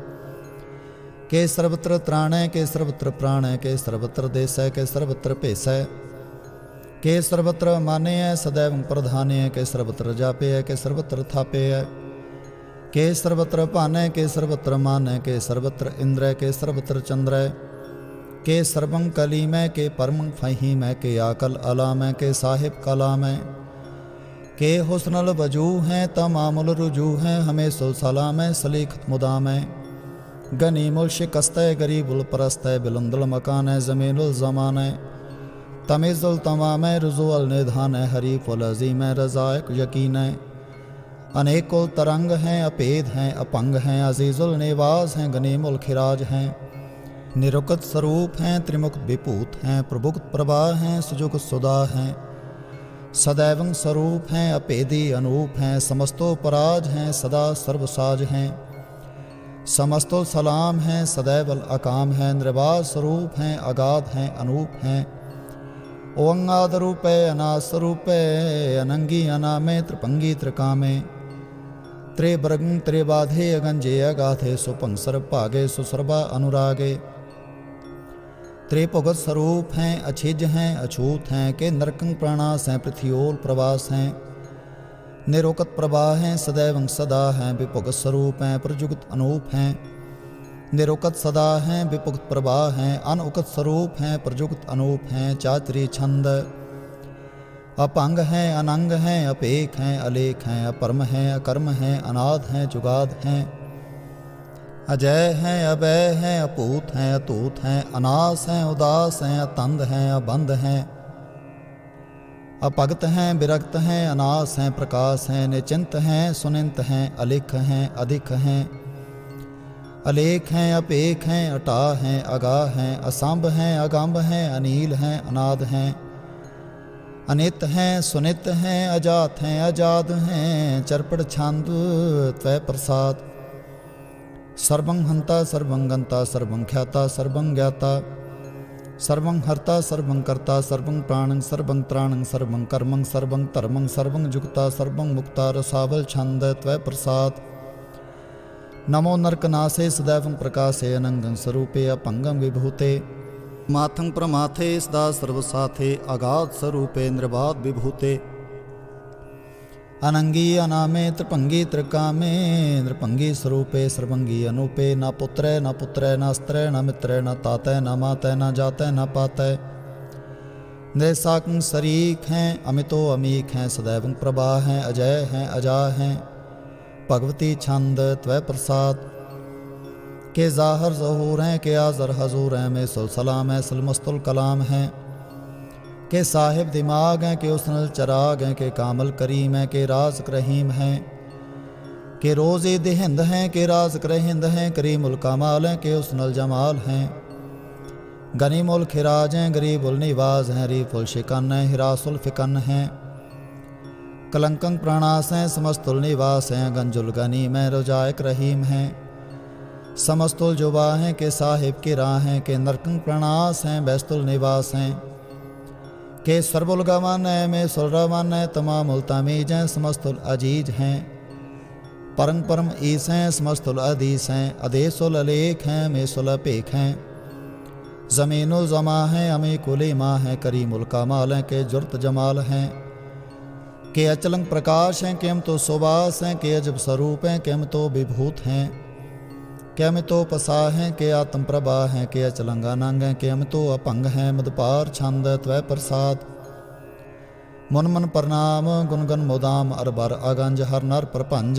Speaker 1: के सर्वत्र त्राण है के सर्वत्र प्राण है के सर्वत्र देश है के सर्वत्र पेश है। के सर्वत्र माने है सदैव प्रधान है के सर्वत्र जापे है के सर्वत्र थापे है। के सर्वत्र पान है के सर्वत्र मान है के सर्वत्र इंद्र है के सर्वत्र चंद्र है। के सर्वं कली में के परमं फही में के आकल अला में के साहिब कला में। के हुस्नल वजू हैं तमामुल रुजू हैं हमें सुलसला में सलीखत मुदा में। गनीमुल शिकस्त गरीबुल परस्त बिलंदुल मकान है ज़मीनुल ज़मान है। तमीज़ुल तमाम है रुजुअल निधान है हरीफुल अज़ीम है रज़ाइक यकीन है। अनेकुल तरंग हैं अपेद हैं अपंग हैं अजीज़ुल निवास हैं गनीमुल खिराज हैं। निरुक्त स्वरूप हैं त्रिमुख विभूत हैं प्रभुक्त प्रभा हैं सुजुग सुधा हैं। सदैवं स्वरूप हैं अपेदी अनूप हैं समस्तो पराज हैं सदा सर्वसाज हैं। समस्तो सलाम हैं सदैवल अकाम हैं निर्वास स्वरूप हैं अगाध हैं अनूप हैं। ओंगाद रूपे अनास्वरूपे अनंगी अनामे त्रिपंगी त्रिकामे। त्रिवर्गं त्रिबाधे अगंजे अगाधे सुपंसर भागे सुसर्वा अनुरागे। त्रिभुगत स्वरूप हैं अछिज हैं अछूत हैं के नरकंग प्रणास हैं पृथ्योल प्रवास हैं। निरोकत प्रभा हैं सदैवं सदा हैं विभुगत स्वरूप हैं प्रजुगत अनूप हैं। निरोकत सदा हैं विभुगत प्रभा हैं अनउकत स्वरूप हैं प्रजुगत अनूप हैं चातरी छंद। अपंग हैं, अनंग हैं, अपेख हैं, अलेख हैं, अपरम हैं, अकर्म हैं, अनाद हैं, जुगाद हैं, अजय हैं, अभय हैं, अपूत हैं, अतूत हैं, अनास हैं, उदास हैं, अतंद हैं, अबंध हैं, अपगत हैं, विरक्त हैं, अनास हैं, प्रकाश हैं, निचिंत हैं, सुनिंत हैं, अलिख हैं, अधिक हैं, अलेख हैं, अपेख हैं, अटा हैं, अगाह हैं, असंभ हैं, अगंभ हैं, अनील हैं, अनाद हैं, अनित हैं, सुनित हैं, अजात हैं, अजाद हैं, चरपड़ छंद त्वै प्रसाद, सर्वं हंता सर्वं गंता सर्वं ख्याता सर्वं ज्ञाता, सर्वं हर्ता सर्वं कर्ता सर्वं प्राणं सर्वं त्राणं सर्वं कर्मं सर्वं धर्मं सर्वं जुगता सर्वं मुक्ता रसावल छंद त्वै प्रसाद, नमो नरकनासे सदैवं प्रकाशे अनंगं स्वरूपे अपंगं विभूते, माथं प्रमाथे सदा सर्वसाथे अगाध स्वरूपे निर्बाध विभूते, अनंगी अनामे त्रिपंगी त्रिकामे नृपंगी स्वरूपे सर्वंगी अनूपे, न पुत्रै न पुत्रै न स्त्रै न मित्रै न तातै न मातै न जातै न पातै, निसाकं शरीक हैं, अमितो अमीक हैं, सदैवं प्रभा हैं, अजय हैं, अजा हैं, भगवती छंद त्वै प्रसाद, के ज़ाहर ज़हूर हैं, के आज़र हजूर हैं, में सुल सलाम है, सलमस्तुल कलाम हैं, के साहिब दिमाग हैं, के उसनल चराग हैं, के कामल करीम हैं, के राज़ रहीम हैं, के रोज़े दिहिंद हैं, के राज़ रहिंद हैं, करीमुल कमाल हैं, के उसनल जमाल हैं, गनीमुल खिराज हैं, गरीबुल निवाज हैं, रीफुल शिकन हैं, हिरासुल फिकन हैं, कलंकं प्राणास हैं, समस्तुल निवास हैं, गंजुल गनीम हैं, रोजायक रहीम हैं, समस्तुल जुबा हैं, के साहिब की राह हैं, के नरकं प्रणास हैं, बैस्तुल निवास हैं, के सर्वुल गवन हैं, में सुलरवन हैं, तमामुल तमीज हैं, समस्तुल अजीज हैं, परम परम ईस हैं, समस्तुल अदीस हैं, अदेसुल अलेख हैं, में सुल अपेख हैं, ज़मीनुल ज़मा हैं, अमी कुलीमा हैं, करीमुल कमाल हैं, के जुर्त जमाल हैं, के अचलंग प्रकाश हैं, के हम तो सुबास हैं, के अजब स्वरूप हैं, के हम तो विभूत हैं, के हम तो पसा हैं, के आत्म प्रभा हैं, के अचलंग अनंग हैं, के हम तो अपंग हैं, मदपार छंद त्वै प्रसाद, मुन मन प्रणाम गुनगन मुदाम अरबर अगंज हर नर प्रपंज,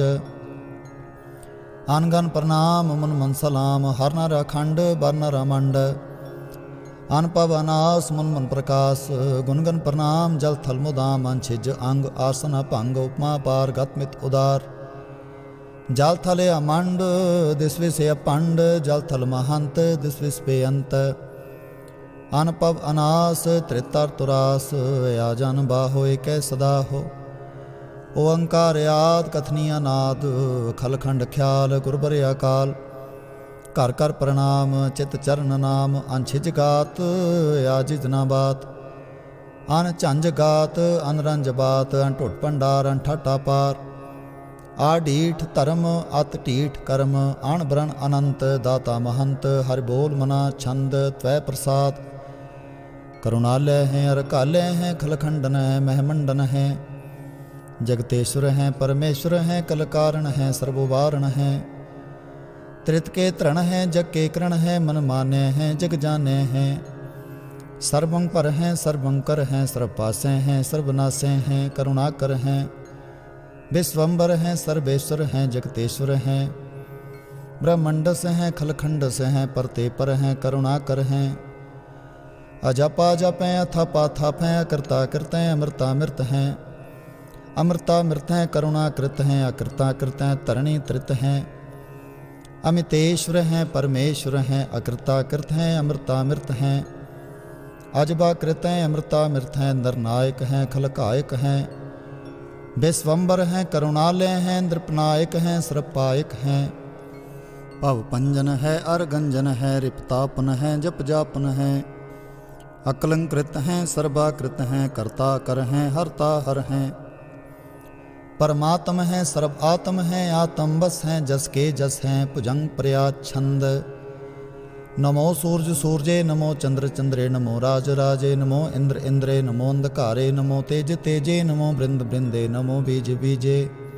Speaker 1: अनगन प्रणाम मुन मन सलाम हर नर अखंड बर नर अमंड, अनपव अनास मुन मन प्रकाश, गुनगन प्रणाम जल थल मुदाम अंछिज अंग आसन अपंग, उपमा पार गतमित उदार, जल थले अमंड दिसवे से अपंड, जल थल महंत दिसवे पे अंत, अनपव अनास त्रितर तुरास, आजन बाहो एक सदा हो, ओंकार याद कथनी अनाद, खलखंड ख्याल गुरबर अकाल, कर कर प्रणाम चित चरण नाम, अंछिज गात आजिज ना बात, अन झंझ गात अनरंज बात, अनटुट भंडार अनठाटा पार, आडीठ धर्म अत टीठ कर्म, अण ब्रण अनंत दाता महंत, हर बोल मना छंद त्वै प्रसाद, करुणालय हैं, अरकालय हैं, खलखंडन हैं, महमंडन हैं, जगतेश्वर हैं, परमेश्वर हैं, कलकारण हैं, सर्ववारण हैं, त्रित के तृण हैं, जग के करण हैं, मन माने हैं, जग जाने हैं, सर्वं पर हैं, सर्वं कर हैं, सर्वपासे हैं, सर्वनाशे हैं, करुणाकर हैं, विश्वम्बर हैं, सर्वेश्वर हैं, जगतेश्वर हैं, ब्रह्मंड से हैं, खलखंड से हैं, परते पर हैं, करुणाकर हैं, अजपा जप हैं, अथापा थप हैं, अकर्ता कृत हैं, अमृता मृत हैं, अमृता मृत हैं, करुणाकृत हैं, अकृता कृत हैं, तरणी त्रित हैं, अमितेश्वर हैं, परमेश्वर हैं, अकृताकृत हैं, अमृतामृत हैं, अजबाकृत हैं, अमृतामृत हैं, नरनायक हैं, खलकायक हैं, विश्वम्बर हैं, करुणालय हैं, नृपनायक हैं, सर्वपायक हैं, भवपंजन है, अरगंजन है, रिपतापन है, जप जापन है, अकलंकृत हैं, सर्वाकृत हैं, कर्ता कर हैं, हरता हर हैं, परमात्म हैं, सर्व आत्म हैं, आत्म बस हैं, जस के जस हैं, भुजंग प्रयाच्छंद, नमो सूर्य सूर्ये, नमो चंद्र चंद्रे, नमो राज राजे, नमो इंद्र इंद्रे, नमो अंधकारे, नमो तेज तेजे, नमो बृंद बृंदे, नमो बीज बीजे,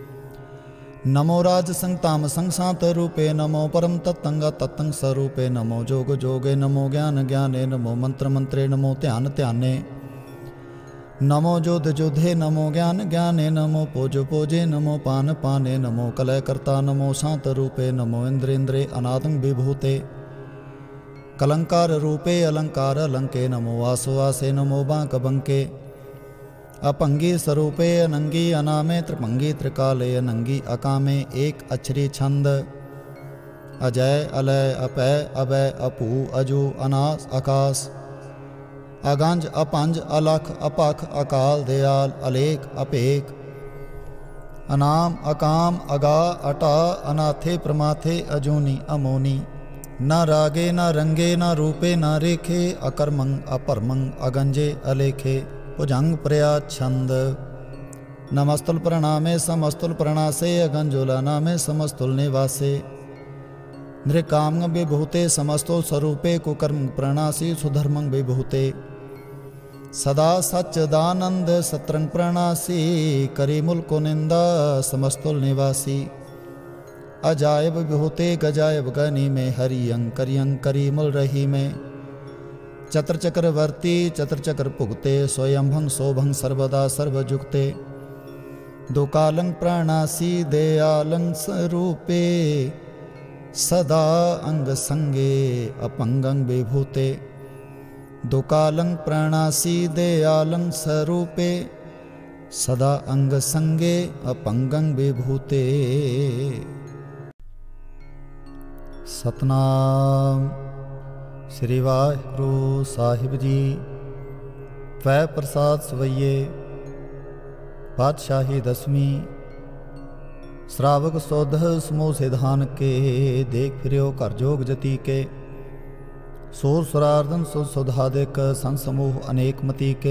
Speaker 1: नमो राज संगताम संसात रूपे, नमो परम तत्तंग तत्तंग स्वरूपे, नमो जोग जोगे, नमो ज्ञान ज्ञाने, नमो मंत्र मंत्रे, नमो ध्यान ध्याने, नमो जोध जोधे नमो ज्ञान ज्ञाने नमो पोजो पोजे नमो पान पाने नमो कलय कर्ता नमो शांत रूपे नमो इंद्र इंद्रे अनादं विभूते कलंकार रूपे अलंकार अलंके नमो वासो वासे नमो बांक बंके अपंगी स्वरूपे अनंगी अनामे त्रिभंगी त्रिकाले अनंगी अकामे एक अक्षरी छंद अजय अलय अपय अभय अपू अजो अनास आकाश अगंज अपंज अलख अपख अकाल दयाल अलेख अपेख अनाम अकाम अगा अटा अनाथे प्रमाथे अजूनी अमोनी न रागे न रंगे न रूपे न रेखे अकर्मंग अपरमंग अगंजे अलेखे भुजंग प्रया छंद नमस्तुल प्रणामे समस्तुल प्रणासे अगंजोला नामे समस्तुल निवासे नृकामंग विभूते समस्तुल स्वरूपे कुकर्म प्रणासी सुधर्मंग विभूते सदा सच्चिदानंद सत्रंग प्रणासी करी मुल्को निंदा समस्तुल निवासी अजायब विभूते गजायब गनी में हरि अंकरि अंकरी मुल रही में चतर चक्रवर्ती चतर चक्र भुगते स्वयंभंग शोभंग सर्वदा सर्वजुक्ते दुकालंग प्रणासी दयालंग स्वरूपे सदा अंग संगे अपंगंग विभूते दुकालं प्रणासी दयालं स्वरूपे सदा अंग संगे अपंगं विभूते। सतनाम श्री वाहिगुरु साहिब जी। वै प्रसाद सवैये पातशाही दसवीं श्रावक सौध समूह सिधान के देख फिरो कर जोग जती के सोर सुरार्दन सुध सुधादिक संसमूह अनेक मती के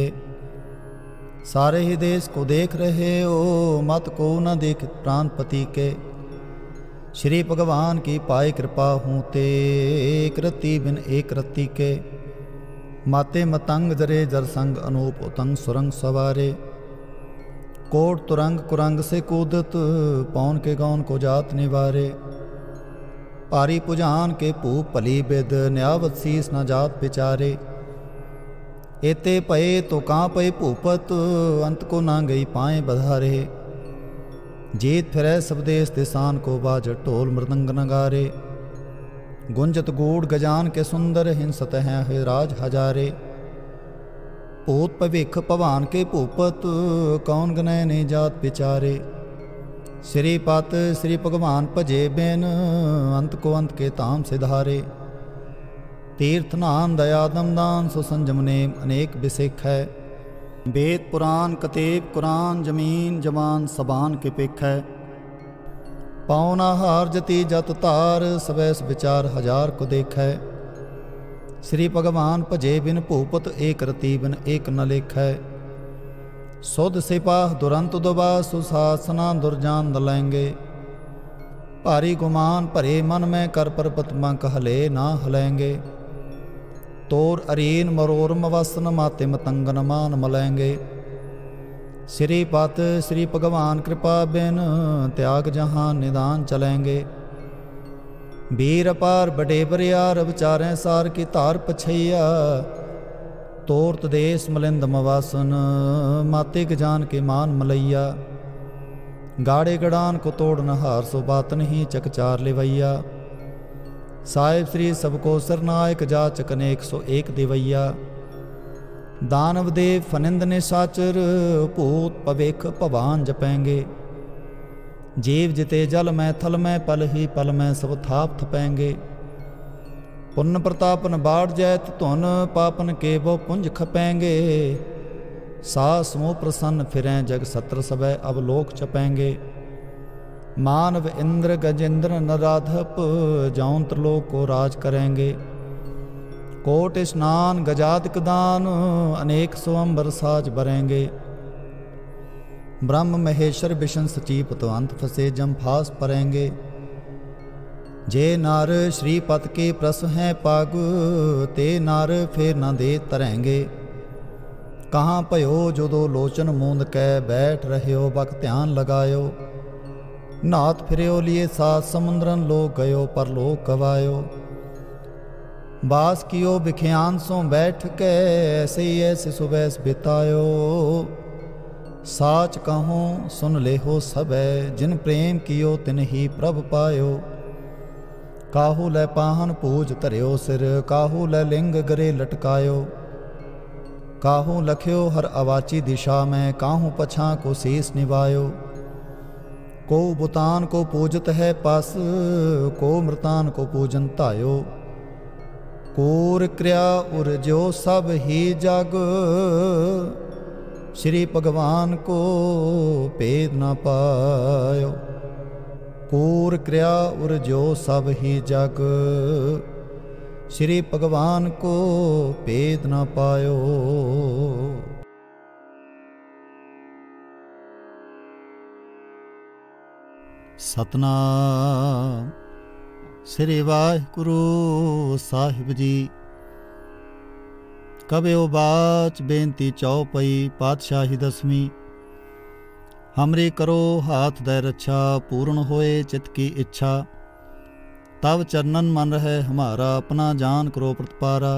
Speaker 1: सारे ही देश को देख रहे हो मत को न देख प्राणपति के श्री भगवान की पाए कृपा हूँ ते एक रत्ती बिन एक रत्ती के माते मतंग जरे जर संग अनूप उतंग सुरंग सवारे कोट तुरंग कुरंग से कूदत पौन के गौन को जात निवारे पारी पुजान के भूप भली बिद न्यावत शीस न जात विचारे एते पए तो कां पए भूपत अंत को ना गई पाए बधारे जीत फिरै सबदेश दिसान को बाज ढोल मृदंग नगारे गुंजत गूढ़ गजान के सुंदर हिंसत हैं है राज हजारे भूत भविख भवान के भूपत कौन गनय ने जात विचारे श्रीपत श्री भगवान भजे बिन अंत को अंत के ताम सिधारे तीर्थ नाम दयादम दान सुसंजम नेम अनेक बिसिख है वेद पुराण कतेब कुरान जमीन जवान सबान के पिख है पावना हार जति जत तार सबैस विचार हजार को देख है श्री भगवान भजे बिन भूपत एक रति बिन एक न लेख है सुध सिपाह दुरंत दुबा सुशासना दुर्जान दलेंगे भारी गुमान भरे मन में कर परपत मंक हले ना हलेंगे तोर अरीन मरोर मवसन माते मतंगन मान मलेंगे श्रीपत श्री भगवान कृपा बिन त्याग जहान निदान चलेंगे वीर अपार बड़े बरियार विचारें सार की तार पछैया तोरत देश मलिंद मवासन माते गजान के मान मलैया गाड़े गड़ान को तोड़ नहार सो बात नहीं चकचार लिवैया साहिब श्री सबको सरनायक जाचक अनेक सौ एक दिवैया दानव देव फनिंद निशाचर भूत पविख भवान जपेंगे जीव जिते जल में थल में पल ही पल में सब थाप थपेंगे पुन प्रतापन बाढ़ जैत धुन पापन के वो पुंज खपेंगे सा समूह प्रसन्न फिरें जग सत्र सबे अब लोक चपेंगे मानव इंद्र गजेंद्र नराधप जाऊं त्रिलोक को राज करेंगे कोट स्नान गजादिक दान अनेक स्वंबर साज बरेंगे ब्रह्म महेश्वर विष्णु सचीप तो अंत फसे जम फास परेंगे जे नार श्रीपत के प्रस हैं पाग ते नार फिर न दे तरेंगे कहाँ पयो जो दो लोचन मूंद कै बैठ रहे हो बक ध्यान लगायो नाथ फिरो लिए सात समुद्रन लोग गयो पर लोग गवायो बास कियो बिख्यान सो बैठ के, ऐसे ही ऐसे सुबह बितायो। साच कहो सुन लेहो सबे, जिन प्रेम कियो तिन ही प्रभ पायो। काहू लै पाहन पूज धरियो सिर, काहू लै लिंग गरे लटकायो। काहू लख्यो हर अवाची दिशा में, काहू पछा को शीस निभायो। को बुतान को पूजत है पस, को मृतान को पूजन धायो। कूर क्रिया उर जो सब ही जग, श्री भगवान को भेद न पायो। कूर क्रिया उर जो सब ही जग, श्री भगवान को भेद न पायो। सतनाम श्री वाहिगुरु साहिब जी। कबियो बाच बेनती चौपई, पातशाही दसवीं। हमरी करो हाथ दय रक्षा, पूर्ण होए चित की इच्छा। तब चरणन मन रहे हमारा, अपना जान करो प्रतिपारा।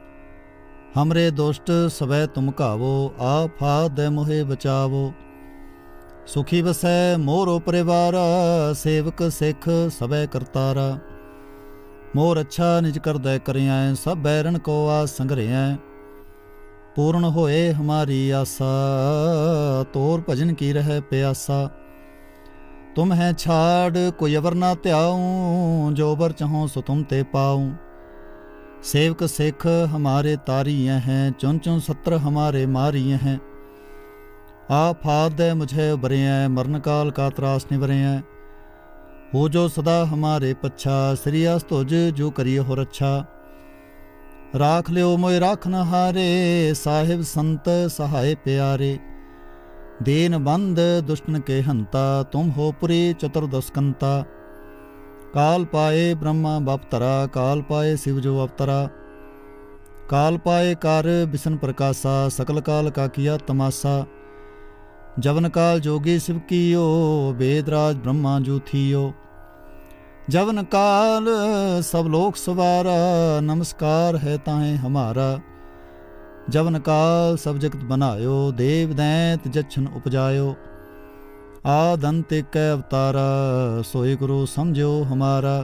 Speaker 1: हमरे दुष्ट सबे तुम कावो, आप हाथ दय मोहे बचावो। सुखी बसै मोरो परिवारा, सेवक सिख सबे करतारा। मोर अच्छा निज कर दय करियाँ, सब बैरन को आस संघरियाँ। पूर्ण होए हमारी आशा, तोर भजन की रह प्यासा। तुम है छाड़ कोई अवर ना त्याऊँ, जो बर चाहो सो तुम ते पाऊँ। सेवक सिख हमारे तारिय हैं, चुन चुन सत्र हमारे मारिय हैं। आप हाथ दे मुझे उबरे हैं, मरण काल का त्रास निवरे हैं। हो जो सदा हमारे पच्छा, श्री अस्तुज जो करिए हो रक्षा। राख लियो मोए राखन हारे, साहिब संत सहाय प्यारे। दीन बंद दुष्टन के हंता, तुम हो पुरी चतुर्दशकंता। काल पाए ब्रह्मा बपतरा, काल पाए शिव जो अवतरा। काल पाए कार बिसन प्रकाशा, सकल काल का किया तमाशा। जवन काल जोगी शिव कियो, वेदराज ब्रह्मा जू थियो। जवन काल सब लोक सवारा, नमस्कार है ताहें हमारा। जवन काल सब जगत बनायो, देव दैत जच्छन उपजायो। आद अंत एक अवतारा, सोई गुरु समझो हमारा।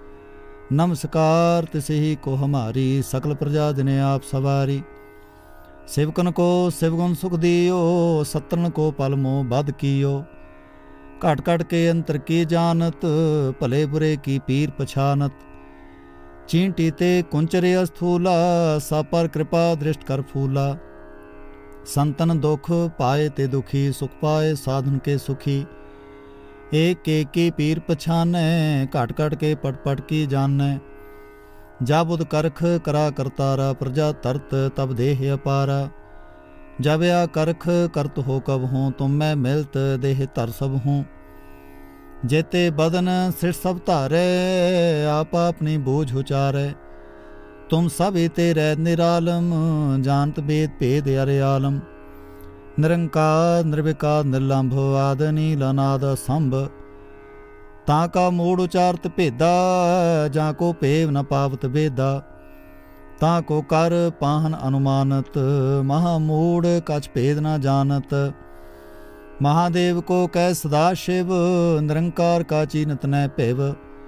Speaker 1: नमस्कार तिसे ही को हमारी, सकल प्रजा दिने आप सवारी। सेवकन को शिवगुण सुख दियो, सत्रन को पल मोह बद कियो। घट घट के अंतर की जानत, भले बुरे की पीर पछानत। चींटी ते कुंचरे अस्थूला, सापर कृपा दृष्ट कर फूला। संतन दुख पाए ते दुखी, सुख पाए साधन के सुखी। एक एक की पीर पछाने, घट घट के पट पट की जाने। जा बुध करख करा करतारा, प्रजा तरत तब देह अपारा। जब या करख करत हो कब हूँ, तुम मैं मिलत देह तर सब हूँ। जेते बदन सिर सब धारे, आप अपनी बूझ उचारे। तुम सब तेरे निरालम, जानत भेद भेद अरे आलम। निरंकार निर्विकार निर्लंभ, आद नील अनाद संभ। ताका मूड़ उचारत भेदा, जा को पेव न पावत वेदा। ताको कर पाहन अनुमानत, महामूड़ कछ भेद न जानत। महादेव को कह सदा शिव, निरंकार का चीनत न पेव।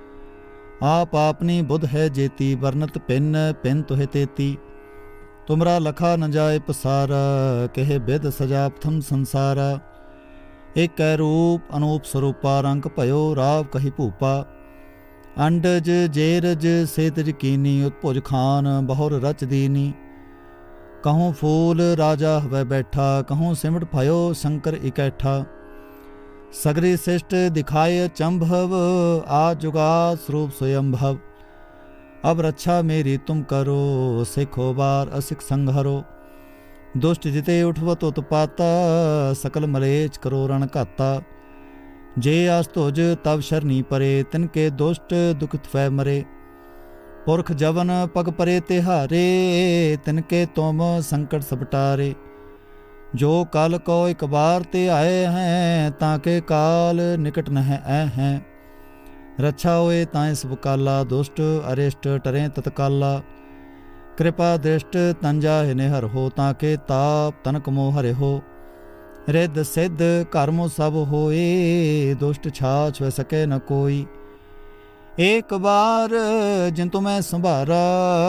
Speaker 1: आप आपनी बुध है जेती, वर्णत पिन पिन तुहे तेती। तुमरा लखा न जाए पसारा, कहे बिद सजा प्रथम संसारा। एक रूप अनूप स्वरूपा, रंग भयो राव कही भूपा। अंडज जेरज सेतज कीनी, उत्भुज खान बहुर रच दीनी। कहूँ फूल राजा हवै बैठा, कहूँ सिमट भयो शंकर इकैठा। सगरी शिष्ट दिखाए चंभव, आज जुगात स्वरूप स्वयंभव। अब रक्षा मेरी तुम करो, सिखो बार असिख संघरो। दुष्ट जिते उठवत उत्पाता, सकल मलेच करो रण घाता। जे आस्तुज तब शरणी परे, तिनके दुष्ट दुखित फै मरे। पुरख जवन पग परे तिहारे, तिनके तुम संकट सबटारे। जो कल को एक बार ते आए हैं, ताके काल निकट न है हैं। रक्षा होए ताए सब काला, दुष्ट अरिष्ट टरें तत्काला। कृपा दृष्ट तन जाहि निहर हो, ताके ताप तनक मोह हरे हो। रिद्ध सिद्ध कर्म सब होए, दुष्ट छाछ वह सके न कोई। एक बार जिन तुम्हें संभारा,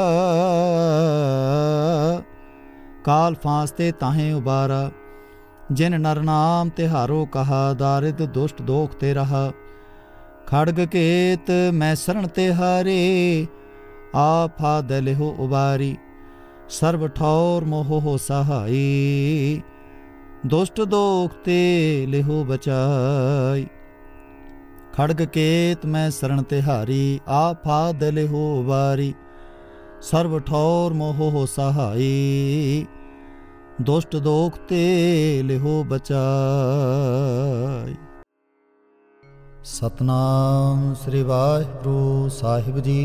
Speaker 1: काल फांसते ताहें उबारा। जिन नर नाम तिहारो कहा, दारिद दुष्ट दोख ते रहा। खड़ग केत मैं शरण तिहारे, आप फाद लिहो उबारी। सर्व ठौर मोह हो सहाई, दुष्ट दोख ते लिहो बचाई। खड़ग केत मैं शरण तिहारी, आप फाद लिहो उबारी। सर्व ठौर मोह हो सहाई, दुष्ट दोख ते लिहो बचाई। सतनाम श्री वाहिगुरु साहिब जी।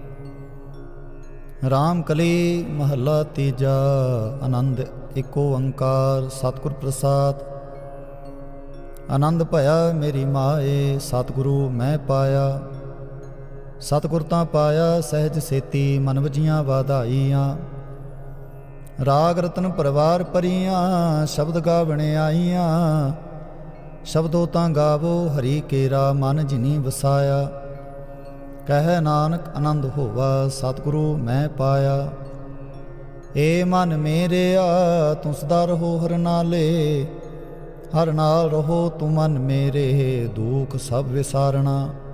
Speaker 1: राम कली महला तीजा। आनंद एको ओंकार सतगुर प्रसाद। आनंद भया मेरी माए, सतगुरु मैं पाया। सतगुर तां पाया सहज सेती, मन वजियां वाधाईयां। राग रतन परिवार परियां, शब्द गावणे आईयां। शब्दों तां गावो हरि केरा, मन जिनी वसाया। कह नानक आनंद होवा, सतगुरु मैं पाया। ए मन मेरे आ, तू सदा रहो हर नाले। हर नाल रहो तू मन मेरे, दुख सब विसारना।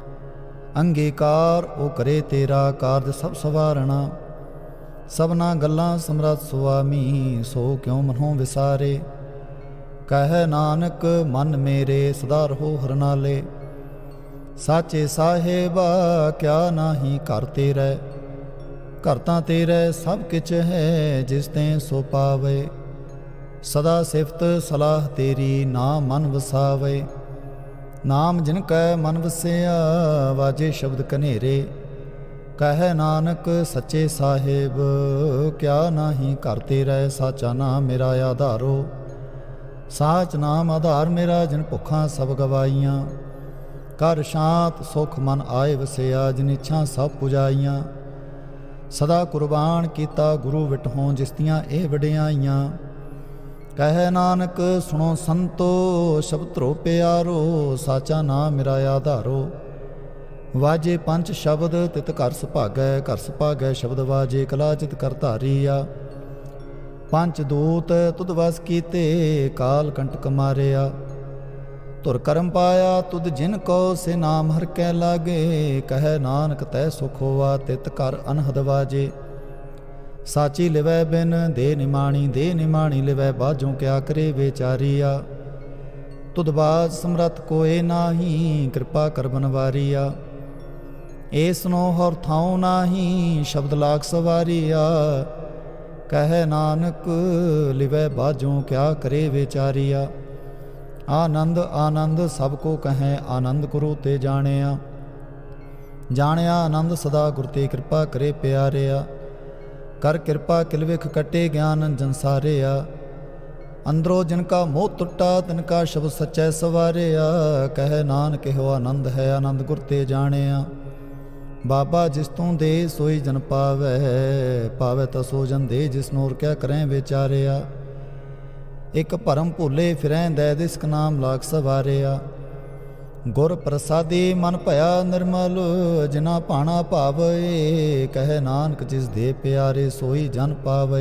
Speaker 1: अंगीकार ओ करे तेरा, कारज सब सवारना। सबना गल्लां समरथ सुआमी, सो क्यों मनों विसारे। कह नानक मन मेरे, सदा रहो हर नाले। साचे साहेबा क्या नाही घर तेरै। घर तां तेरै सब किछ है, जिस तें सो पावे। सदा सिफत सलाह तेरी, ना मन वसावे। नाम जिन कै मन वसिया, वाजे शब्द कनेरे। कह नानक सच्चे साहेब क्या नाही घर तेरै। साचा नाम मेरा आधारो, साच नाम आधार मेरा। जिन भुखां सब गवाईयां, कर शांत सुख मन आए वसिया। जिन इच्छा सब पुजाईयां, सदा कुर्बान कीता गुरु विटहों। जिस दियां ए वडियाईयां, कह नानक सुनो संतो, शब्द धरो प्यारो। साचा नाम मेरा आधारो, वाजे पंच शब्द तित घर सुभागै। घर सुभागै शब्द वाजे, कला चित कर धारिया। पंच दूत तुद वस कीते, काल कंटक मारिया। धुर करम पाया तुद जिन को, से नाम हर कै लागे। कह नानक तै सुख होवा, तित कर अनहद वाजे। साची लिवै बिन दे निमाणी, दे निमाणी लिवै बाजों। क्या करे बेचारिया, तुद बाज समरथ कोय नाही। कृपा कर बनवारिया, ऐसनो हर थाओ नाही। शब्द लाग सवारिया, कह नानक लिवै बाजों। क्या करे बेचारिया, आनंद आनंद सबको कहें। आनंद गुरु ते जानिया, जानिया आनंद सदा गुर ते। कृपा करे प्यारिया, कर कृपा किलविख कटे। ज्ञान जन सारिया, अंदरों जिनका मोह टुटा, तिनका शब्द सच्चै सवारिया। कह नानक हो आनंद है, आनंद गुर ते जानिया। बाबा जिस तू दे सोई जन पावै, पावै ता सो जन दे। जिस नूर क्या करें विचारिया। एक भरम भूले फिरें, दै दिसक नाम लाग सवारिया। गुर प्रसादी मन भया निर्मल, जिना भाना भावे। कह नानक जिस दे प्यारे, सोई जन पावे।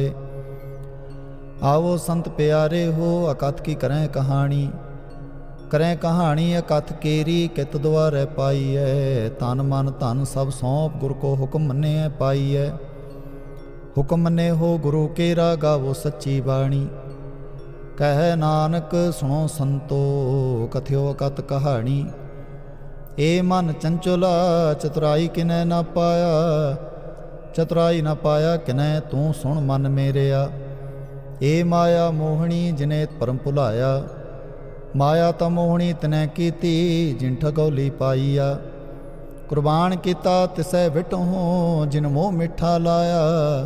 Speaker 1: आओ संत प्यारे हो, अकथ की करें कहानी। करें कहानी अकथ केरी, कित द्वारे पाई है। तन मन धन सब सौंप, गुर को हुक्म मन्ने पाई है। हुक्म मन्ने हो गुरु केरा, गावो सच्ची बाणी। कह नानक सुनो संतो, कथ्यो अकथ कहानी। ए मन चंचला, चतुराई किनै न पाया। चतुराई न पाया किनै, तू सुन मन मेरेया। ए माया मोहनी, जिने परम भुलाया। माया ता मोहनी तिनै कीती, जिन ठगौली पाईया। कुर्बान कीता तिसै विटहों, जिन मोह मिठा लाया।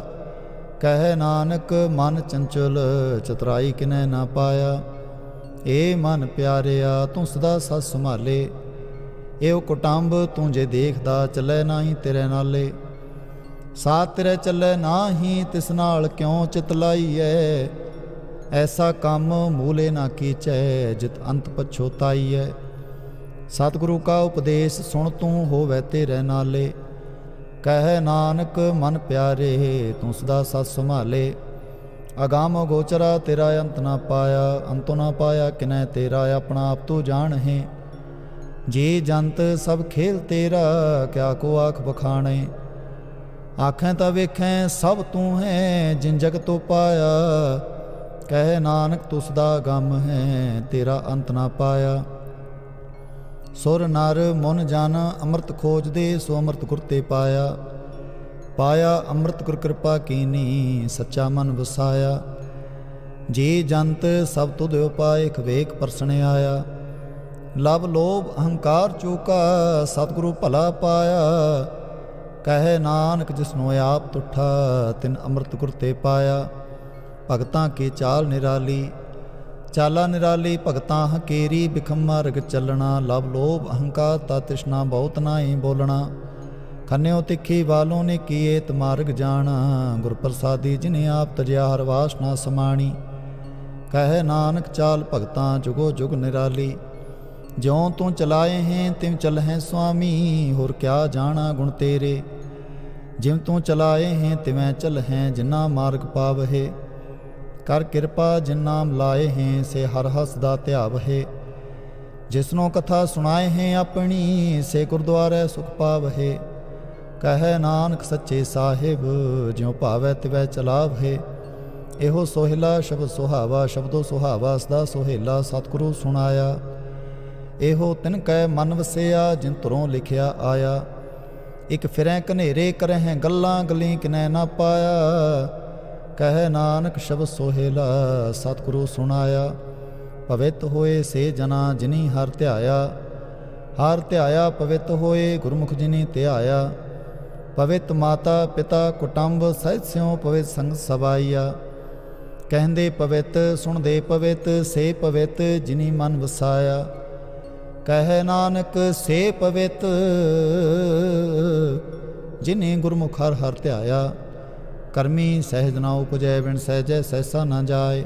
Speaker 1: कह नानक मन चंचल, चतुराई किनै न पाया। ए मन प्यारिया, तू सदा सत संभाले। एव कुटुंब तू जे देखदा, चलै नाही तेरे नाले। ਸਾਥ ਤੇਰੇ ਚੱਲੇ ਨਾਹੀਂ, ਤਿਸ ਨਾਲ ਕਿਉਂ ਚਿਤ ਲਾਈਐ। ਐਸਾ ਕੰਮ ਮੂਲੇ ਨਾ ਕੀਚੈ, ਜਿਤ ਅੰਤ ਪਛੋਤਾਈਐ। ਸਤਿਗੁਰੂ ਕਾ ਉਪਦੇਸ਼ ਸੁਣ ਤੂੰ ਹੋਵੈ ਤੇਰੇ ਨਾਲੇ। ਕਹਿ ਨਾਨਕ ਮਨ ਪਿਆਰੇ, ਤੂੰ ਸਦਾ ਸਤ ਸੰਭਾਲੇ। ਅਗਾਮ ਗੋਚਰਾ ਤੇਰਾ ਅੰਤ ਨਾ ਪਾਇਆ, ਅੰਤੋਂ ਨਾ ਪਾਇਆ ਕਿਨੈ ਤੇਰਾ। ਆਪਣਾ ਆਪ ਤੂੰ ਜਾਣ ਹੈ, ਜੀ ਜੰਤ ਸਭ ਖੇਲ ਤੇਰਾ। ਕਿਆ ਕੋ ਆਖ ਬਖਾਣੇ, ਆਖੈਂ ਤਾਂ ਵੇਖੈਂ ਸਭ ਤੂੰ ਹੈ। ਜਿਨ ਜਗ ਤੋਂ ਪਾਇਆ, ਕਹਿ ਨਾਨਕ ਤੂੰ ਸਦਾ ਗਮ ਹੈ, ਤੇਰਾ ਅੰਤ ਨਾ ਪਾਇਆ। ਸੁਰ ਨਰ ਮਨ ਜਨ ਅੰਮ੍ਰਿਤ ਖੋਜਦੇ, ਸੋ ਅੰਮ੍ਰਿਤ ਗੁਰ ਤੇ ਪਾਇਆ। ਪਾਇਆ ਅੰਮ੍ਰਿਤ ਗੁਰ ਕਿਰਪਾ ਕੀਨੀ, ਸੱਚਾ ਮਨ ਵਸਾਇਆ। ਜੀ ਜੰਤ ਸਭ ਤੁਧ ਉਪਾਏ, ਖਵੇਕ ਪਰਸਣ ਆਇਆ। ਲਵ ਲੋਭ ਅਹੰਕਾਰ ਚੂਕਾ, ਸਤਿਗੁਰੂ ਭਲਾ ਪਾਇਆ। ਕਹਿ ਨਾਨਕ ਜਿਸਨੂੰ ਆਪ ਤੁਠਾ, ਤਿਨ ਅੰਮ੍ਰਿਤ ਗੁਰ ਤੇ ਪਾਇਆ। ਭਗਤਾਂ ਕੀ ਚਾਲ ਨਿਰਾਲੀ, ਚਾਲਾ ਨਿਰਾਲੀ ਭਗਤਾਂ ਹਕੇਰੀ। ਬਿਖਮ ਮਾਰਗ ਚੱਲਣਾ, ਲਵ ਲੋਭ ਅਹੰਕਾਰ ਤਾ ਤ੍ਰਿਸ਼ਨਾ ਬਹੁਤ ਨਾਹੀ ਬੋਲਣਾ। ਖੰਨਿਓ ਤਿੱਖੀ ਵਾਲੋਂ ਨੇ ਕੀਏ ਤ ਮਾਰਗ ਜਾਣਾ। ਗੁਰ ਪ੍ਰਸਾਦੀ ਜਿਨੇ ਆਪ ਤਜਿਆ, ਹਰ ਵਾਸਨਾ ਸਮਾਣੀ। ਕਹਿ ਨਾਨਕ ਚਾਲ ਭਗਤਾਂ ਜੁਗੋ ਜੁਗ ਨਿਰਾਲੀ। ਜਿਉਂ ਤੂੰ ਚਲਾਏ ਹੈ ਤਿਵ ਚਲਹਿ ਸੁਆਮੀ, ਹੋਰ ਕਿਆ ਜਾਣਾ ਗੁਣ ਤੇਰੇ। ਜਿਵ ਤੂੰ ਚਲਾਏ ਹੈ ਤਿਵੈ ਚਲਹਿ, ਜਿਨਾ ਮਾਰਗ ਪਾਵਹਿ। ਕਰ ਕਿਰਪਾ ਜਿਨ ਨਾਮ ਲਾਏ ਹੈ, ਸੇ ਹਰ ਹਸਦਾ ਧਿਆਵਹਿ। ਜਿਸਨੂੰ ਕਥਾ ਸੁਣਾਏ ਹੈ ਆਪਣੀ, ਸੇ ਗੁਰਦੁਆਰੇ ਸੁਖ ਪਾਵਹਿ। ਕਹਿ ਨਾਨਕ ਸੱਚੇ ਸਾਹਿਬ, ਜਿਉ ਭਾਵੈ ਤਿਵੈ ਚਲਾਵਹਿ। ਇਹੋ ਸੋਹਿਲਾ ਸ਼ਬਦ ਸੁਹਾਵਾ, ਸ਼ਬਦੋ ਸੁਹਾਵਾ ਸਦਾ ਸੋਹਿਲਾ। ਸਤਿਗੁਰੂ ਸੁਣਾਇਆ, ਇਹੋ ਤਿਨ ਕੈ ਮਨ ਵਸਿਆ, ਜਿਨ ਧੁਰੋਂ ਲਿਖਿਆ ਆਇਆ। ਇਕ ਫਿਰੈ ਘਨੇਰੇ ਕਰਹਿ ਗੱਲਾਂ, ਗਲੀ ਕਿਨੈ ਨਾ ਪਾਇਆ। ਕਹਿ ਨਾਨਕ ਸ਼ਬਦ ਸੋਹਿਲਾ, ਸਤਿਗੁਰੂ ਸੁਣਾਇਆ। ਪਵਿੱਤ ਹੋਏ ਸੇ ਜਨਾ, ਜਿਨੀ ਹਰ ਧਿਆਇਆ। ਹਰ ਧਿਆਇਆ ਪਵਿੱਤ ਹੋਏ, ਗੁਰਮੁਖ ਜਿਨੀ ਧਿਆਇਆ। ਪਵਿੱਤ ਮਾਤਾ ਪਿਤਾ ਕੁਟੰਬ, ਸਹਿਜ ਸਿਉ ਪਵਿੱਤ ਸੰਗ ਸਵਾਈਆ। ਕਹਿੰਦੇ ਪਵਿੱਤ ਸੁਣਦੇ ਪਵਿੱਤ, ਸੇ ਪਵਿੱਤ ਜਿਨੀ ਮਨ ਵਸਾਇਆ। ਕਹਿ ਨਾਨਕ ਸੇ ਪਵਿੱਤ, ਜਿਨੇ ਗੁਰਮੁਖ ਹਰ ਹਰ ਧਿਆਇਆ। ਕਰਮੀ ਸਹਿਜ ਨਾ ਉਪਜੈ, ਬਿਨ ਸਹਿਜੈ ਸਹਿਸਾ ਨਾ ਜਾਏ।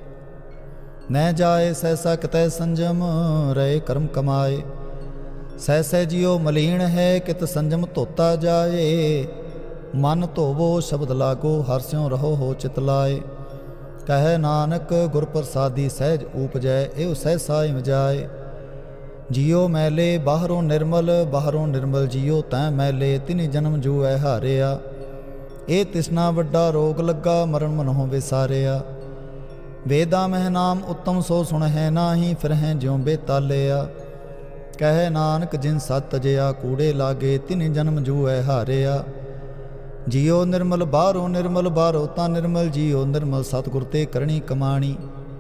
Speaker 1: ਨਹਿ ਜਾਏ ਸਹਿਸਾ ਕਿਤੈ ਸੰਜਮ, ਰਹੇ ਕਰਮ ਕਮਾਏ। ਸਹਿ ਸਹਿ ਜਿਉ ਮਲੀਣ ਹੈ, ਕਿਤ ਸੰਜਮ ਧੋਤਾ ਜਾਏ। ਮਨ ਧੋਵੋ ਸ਼ਬਦ ਲਾਗੋ, ਹਰਿ ਸਿਉ ਰਹੋ ਹੋ ਚਿਤ ਲਾਏ। ਕਹਿ ਨਾਨਕ ਗੁਰ ਪ੍ਰਸਾਦੀ ਸਹਿਜ ਉਪਜੈ, ਇਹੋ ਸਹਿਸਾ ਇਵ ਜਾਏ। ਜਿਉ ਮੈਲੇ ਬਾਹਰੋਂ ਨਿਰਮਲ, ਬਾਹਰੋਂ ਨਿਰਮਲ ਜਿਉ ਤੈ ਮੈਲੇ। ਤਿਨਿ ਜਨਮ ਜੂਐ ਹਾਰਿਆ, ਇਹ ਤਿਸਨਾ ਵੱਡਾ ਰੋਗ ਲੱਗਾ। ਮਰਨ ਮਨਹੁ ਵਿਸਾਰਿਆ। ਵੇਦਾਂ ਮਹਿ ਨਾਮ ਉੱਤਮ, ਸੋ ਸੁਣਹਿ ਨਾਹੀ। ਫਿਰਹਿ ਜਿਉ ਬੇਤਾਲਿਆ। ਕਹਿ ਨਾਨਕ ਜਿਨ ਸਤ ਤਜਿਆ, ਕੂੜੇ ਲਾਗੇ। ਤਿਨਿ ਜਨਮ ਜੂਐ ਹਾਰਿਆ। ਜਿਉ ਨਿਰਮਲ ਬਾਹਰੋਂ ਨਿਰਮਲ, ਬਾਹਰੋਂ ਤਾਂ ਨਿਰਮਲ। ਜਿਉ ਨਿਰਮਲ ਸਤਿਗੁਰ ਤੇ ਕਰਨੀ ਕਮਾਣੀ।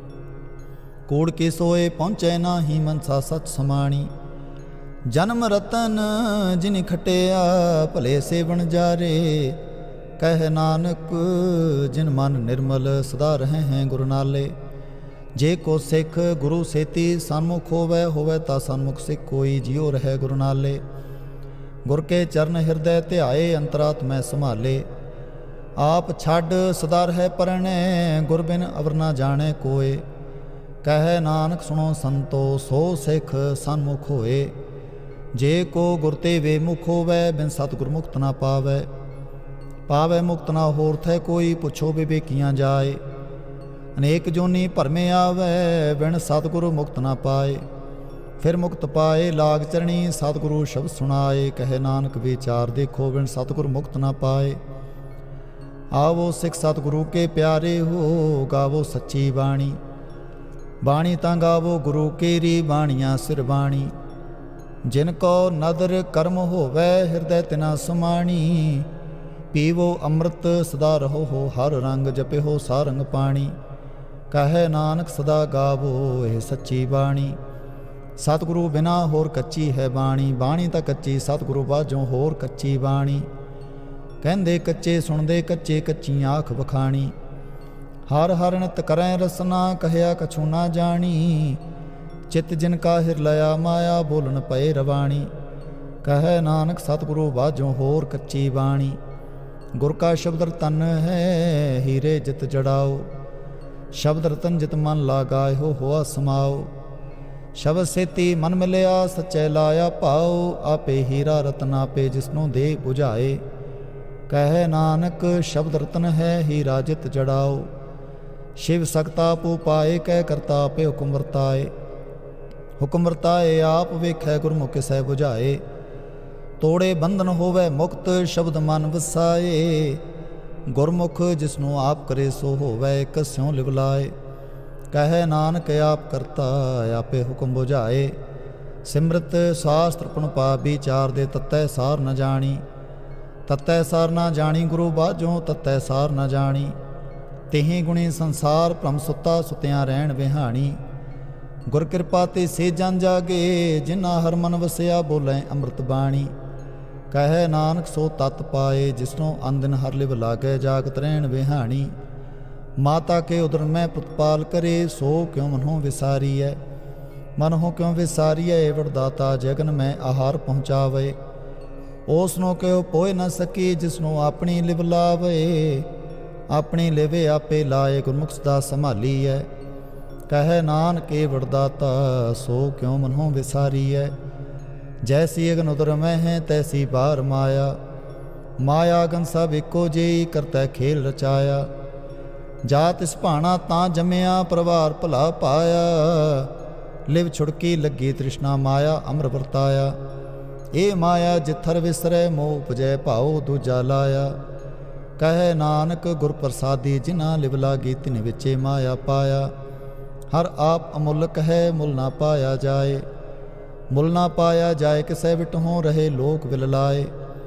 Speaker 1: ਕੂੜ ਕੇ ਸੋਏ ਪਹੁੰਚੈ ਨਾਹੀ, ਮਨਸਾ ਸਚ ਸਮਾਣੀ। ਜਨਮ ਰਤਨ ਜਿਨਿ ਖਟਿਆ, ਭਲੇ ਸੇਵਨ ਜਾਰੇ। ਕਹਿ ਨਾਨਕ ਜਿਨ ਮਨ ਨਿਰਮਲ, ਸਦਾ ਰਹੇ ਹੈ ਗੁਰ ਨਾਲੇ। ਜੇ ਕੋ ਸਿੱਖ ਗੁਰੂ ਸੇਤੀ, ਸਨਮੁਖ ਹੋਵੈ ਹੋਵੈ ਤਾਂ ਸਨਮੁਖ ਸਿੱਖ ਕੋਈ। ਜਿਉ ਰਹੇ ਗੁਰ ਨਾਲੇ। ਗੁਰ ਕੇ ਚਰਨ ਹਿਰਦੈ ਧਿਆਏ, ਅੰਤਰਾਤਮੈ ਸੰਭਾਲੇ। ਆਪ ਛੱਡ ਸਦਾ ਰਹਿ ਪਰਣੈ, ਗੁਰ ਬਿਨ ਅਵਰ ਨਾ ਜਾਣੈ ਕੋਏ। ਕਹਿ ਨਾਨਕ ਸੁਣੋ ਸੰਤੋ, ਸੋ ਸਿੱਖ ਸਨਮੁਖ ਹੋਏ। ਜੇ ਕੋ ਗੁਰ ਤੇ ਵੇ ਮੁਖ ਹੋਵੈ, ਬਿਨ ਸਤਿਗੁਰ ਮੁਕਤ ਨਾ ਪਾਵੈ। ਪਾਵੈ ਮੁਕਤ ਨਾ ਹੋਰ ਥੈ ਕੋਈ, ਪੁੱਛੋ ਵਿਵੇਕੀਆਂ ਜਾਏ। ਅਨੇਕ ਜੋਨੀ ਭਰਮੇ ਆਵੈ, ਬਿਨ ਸਤਿਗੁਰੂ ਮੁਕਤ ਨਾ ਪਾਏ। ਫਿਰ ਮੁਕਤ ਪਾਏ ਲਾਗ ਚਰਣੀ, ਸਤਿਗੁਰੂ ਸ਼ਬਦ ਸੁਣਾਏ। ਕਹਿ ਨਾਨਕ ਵਿਚਾਰ ਦੇਖੋ, ਬਿਨ ਸਤਿਗੁਰ ਮੁਕਤ ਨਾ ਪਾਏ। ਆਵੋ ਸਿੱਖ ਸਤਿਗੁਰੂ ਕੇ ਪਿਆਰੇ ਹੋ, ਗਾਵੋ ਸੱਚੀ ਬਾਣੀ। ਬਾਣੀ ਤਾਂ ਗਾਵੋ ਗੁਰੂ ਕੇਰੀ, ਬਾਣੀਆਂ ਸਿਰ ਬਾਣੀ। ਜਿਨ ਕੋ ਨਦਰ ਕਰਮ ਹੋਵੈ, ਹਿਰਦੈ ਤਿਨਾ ਸਮਾਣੀ। ਪੀਵੋ ਅੰਮ੍ਰਿਤ ਸਦਾ ਰਹੋ ਹੋ, ਹਰ ਰੰਗ ਜਪਿਓ ਸਾਰੰਗ ਪਾਣੀ। ਕਹਿ ਨਾਨਕ ਸਦਾ ਗਾਵੋ ਇਹ ਸੱਚੀ ਬਾਣੀ। ਸਤਿਗੁਰੂ ਬਿਨਾ ਹੋਰ ਕੱਚੀ ਹੈ ਬਾਣੀ। ਬਾਣੀ ਤਾਂ ਕੱਚੀ, ਸਤਿਗੁਰੂ ਬਾਝੋਂ ਹੋਰ ਕੱਚੀ ਬਾਣੀ। ਕਹਿੰਦੇ ਕੱਚੇ ਸੁਣਦੇ ਕੱਚੇ, ਕੱਚੀ ਆਖ ਵਖਾਣੀ। ਹਰ ਹਰ ਨਿਤ ਕਰੈ ਰਸਨਾ, ਕਹਿਆ ਕਛੂ ਨਾ ਜਾਣੀ। ਚਿਤ ਜਿਨ ਕਾ ਹਿਰ ਲਿਆ ਮਾਇਆ, ਬੋਲਣ ਪਏ ਰਵਾਣੀ। ਕਹਿ ਨਾਨਕ ਸਤਿਗੁਰੂ ਬਾਝੋਂ ਹੋਰ ਕੱਚੀ ਬਾਣੀ। ਗੁਰ ਕਾ ਸ਼ਬਦ ਰਤਨ ਹੈ, ਹੀਰੇ ਜਿਤ ਜੜਾਓ। ਸ਼ਬਦ ਰਤਨ ਜਿਤ ਮਨ ਲਾਗਾਇਓ, ਹੋਆ ਸਮਾਓ। ਸ਼ਬਦ ਸੇਤੀ ਮਨ ਮਿਲਿਆ, ਸੱਚੇ ਲਾਇਆ ਭਾਉ। ਆਪੇ ਹੀਰਾ ਰਤਨ ਆਪੇ ਜਿਸਨੂੰ ਦੇ 부ਝਾਏ। ਕਹੈ ਨਾਨਕ ਸ਼ਬਦ ਰਤਨ ਹੈ, ਹੀਰਾ ਜਿਤ ਜੜਾਓ। ਸ਼ਿਵ ਸਕਤਾ ਪੂ ਪਾਏ, ਕਹਿ ਕਰਤਾ ਆਪੇ ਹੁਕਮ ਵਰਤਾਏ। ਹੁਕਮ ਵਰਤਾਏ ਆਪ ਵੇਖੈ, ਗੁਰਮੁਖ ਕਿਸੈ 부ਝਾਏ। ਤੋੜੇ ਬੰਧਨ ਹੋਵੇ ਮੁਕਤ, ਸ਼ਬਦ ਮਨ ਵਸਾਏ। ਗੁਰਮੁਖ ਜਿਸਨੂੰ ਆਪ ਕਰੇ ਸੋ ਹੋਵੇ, ਕਸਿਉ ਲਿਵ ਲਾਏ। ਕਹੈ ਨਾਨਕ ਆਪ ਕਰਤਾ ਆਪੇ ਹੁਕਮ 부ਝਾਏ। ਸਿਮਰਤ ਸ਼ਾਸਤਰ ਪੁਨ ਪਾਪ ਵਿਚਾਰ ਦੇ, ਤਤੈ ਸਾਰ ਨ ਜਾਣੀ। ਤਤੈ ਸਾਰ ਨਾ ਜਾਣੀ ਗੁਰੂ ਬਾਝੋਂ, ਤਤੈ ਸਾਰ ਨ ਜਾਣੀ। ਤਿਹੀ ਗੁਣੀ ਸੰਸਾਰ ਭ੍ਰਮ ਸੁੱਤਾ, ਸੁਤਿਆਂ ਰਹਿਣ ਵਿਹਾਣੀ। ਗੁਰ ਕਿਰਪਾ ਤੇ ਸੇ ਜਨ ਜਾਗੇ, ਜਿਨ੍ਹਾਂ ਹਰ ਮਨ ਵਸਿਆ ਬੋਲੇ ਅੰਮ੍ਰਿਤ ਬਾਣੀ। ਕਹੈ ਨਾਨਕ ਸੋ ਤਤ ਪਾਏ, ਜਿਸਨੂੰ ਅੰਦਿਨ ਹਰ ਲਿਵ ਲਾਗੈ, ਜਾਗਤ ਰਹਿਣ ਵਿਹਾਣੀ। ਮਾਤਾ ਕੇ ਉਦਰ ਮੈਂ ਪ੍ਰਤਪਾਲ ਕਰੇ, ਸੋ ਕਿਉ ਮਨੋਂ ਵਿਸਾਰੀਐ। ਮਨੋਂ ਕਿਉ ਵਿਸਾਰੀਐ, ਵਰਦਾਤਾ ਜਗਨ ਮੈਂ ਆਹਾਰ ਪਹੁੰਚਾਵੇ। ਉਸ ਨੂੰ ਕਿਉ ਪੋਇ ਨ ਸਕੀ, ਜਿਸਨੂੰ ਆਪਣੀ ਲਿਵ ਲਾਵੇ। ਆਪਣੀ ਲਿਵੇ ਆਪੇ ਲਾਏ, ਗੁਰਮੁਖ ਸਦਾ ਸੰਭਾਲੀਐ। ਕਹੈ ਨਾਨਕ ਏ ਵਰਦਾਤਾ, ਸੋ ਕਿਉ ਮਨੋਂ ਵਿਸਾਰੀਐ। ਜੈਸੀ ਅਗਨ ਉਦਰ ਮੈਂ ਹੈ, ਤੈਸੀ ਬਾਹਰ ਮਾਇਆ। ਮਾਇਆ ਅਗਨ ਸਭ ਇੱਕੋ ਜਿਹੀ, ਕਰਤੈ ਖੇਲ ਰਚਾਇਆ। ਜਾ ਤਿਸ ਭਾਣਾ ਤਾਂ ਜੰਮਿਆ, ਪਰਿਵਾਰ ਭਲਾ ਪਾਇਆ। ਲਿਵ ਛੁੜਕੀ ਲੱਗੀ ਤ੍ਰਿਸ਼ਨਾ, ਮਾਇਆ ਅਮਰ ਵਰਤਾਇਆ। ਇਹ ਮਾਇਆ ਜਿੱਥਰ ਵਿਸਰੈ, ਮੋਹ ਉਪਜੈ ਭਾਉ ਦੂਜਾ ਲਾਇਆ। ਕਹੈ ਨਾਨਕ ਗੁਰ ਪ੍ਰਸਾਦੀ, ਜਿਨ੍ਹਾਂ ਲਿਵ ਲਾਗੀ ਤਿਨ ਵਿੱਚੇ ਮਾਇਆ ਪਾਇਆ। ਹਰ ਆਪ ਅਮੁੱਲਕ ਹੈ, ਮੁੱਲ ਨਾ ਪਾਇਆ ਜਾਏ। ਮੁੱਲ ਨਾ ਪਾਇਆ ਜਾਏ, ਕਿਸੈ ਵਿਟਹੁ ਰਹੇ ਲੋਕ ਵਿਲ ਲਾਏ।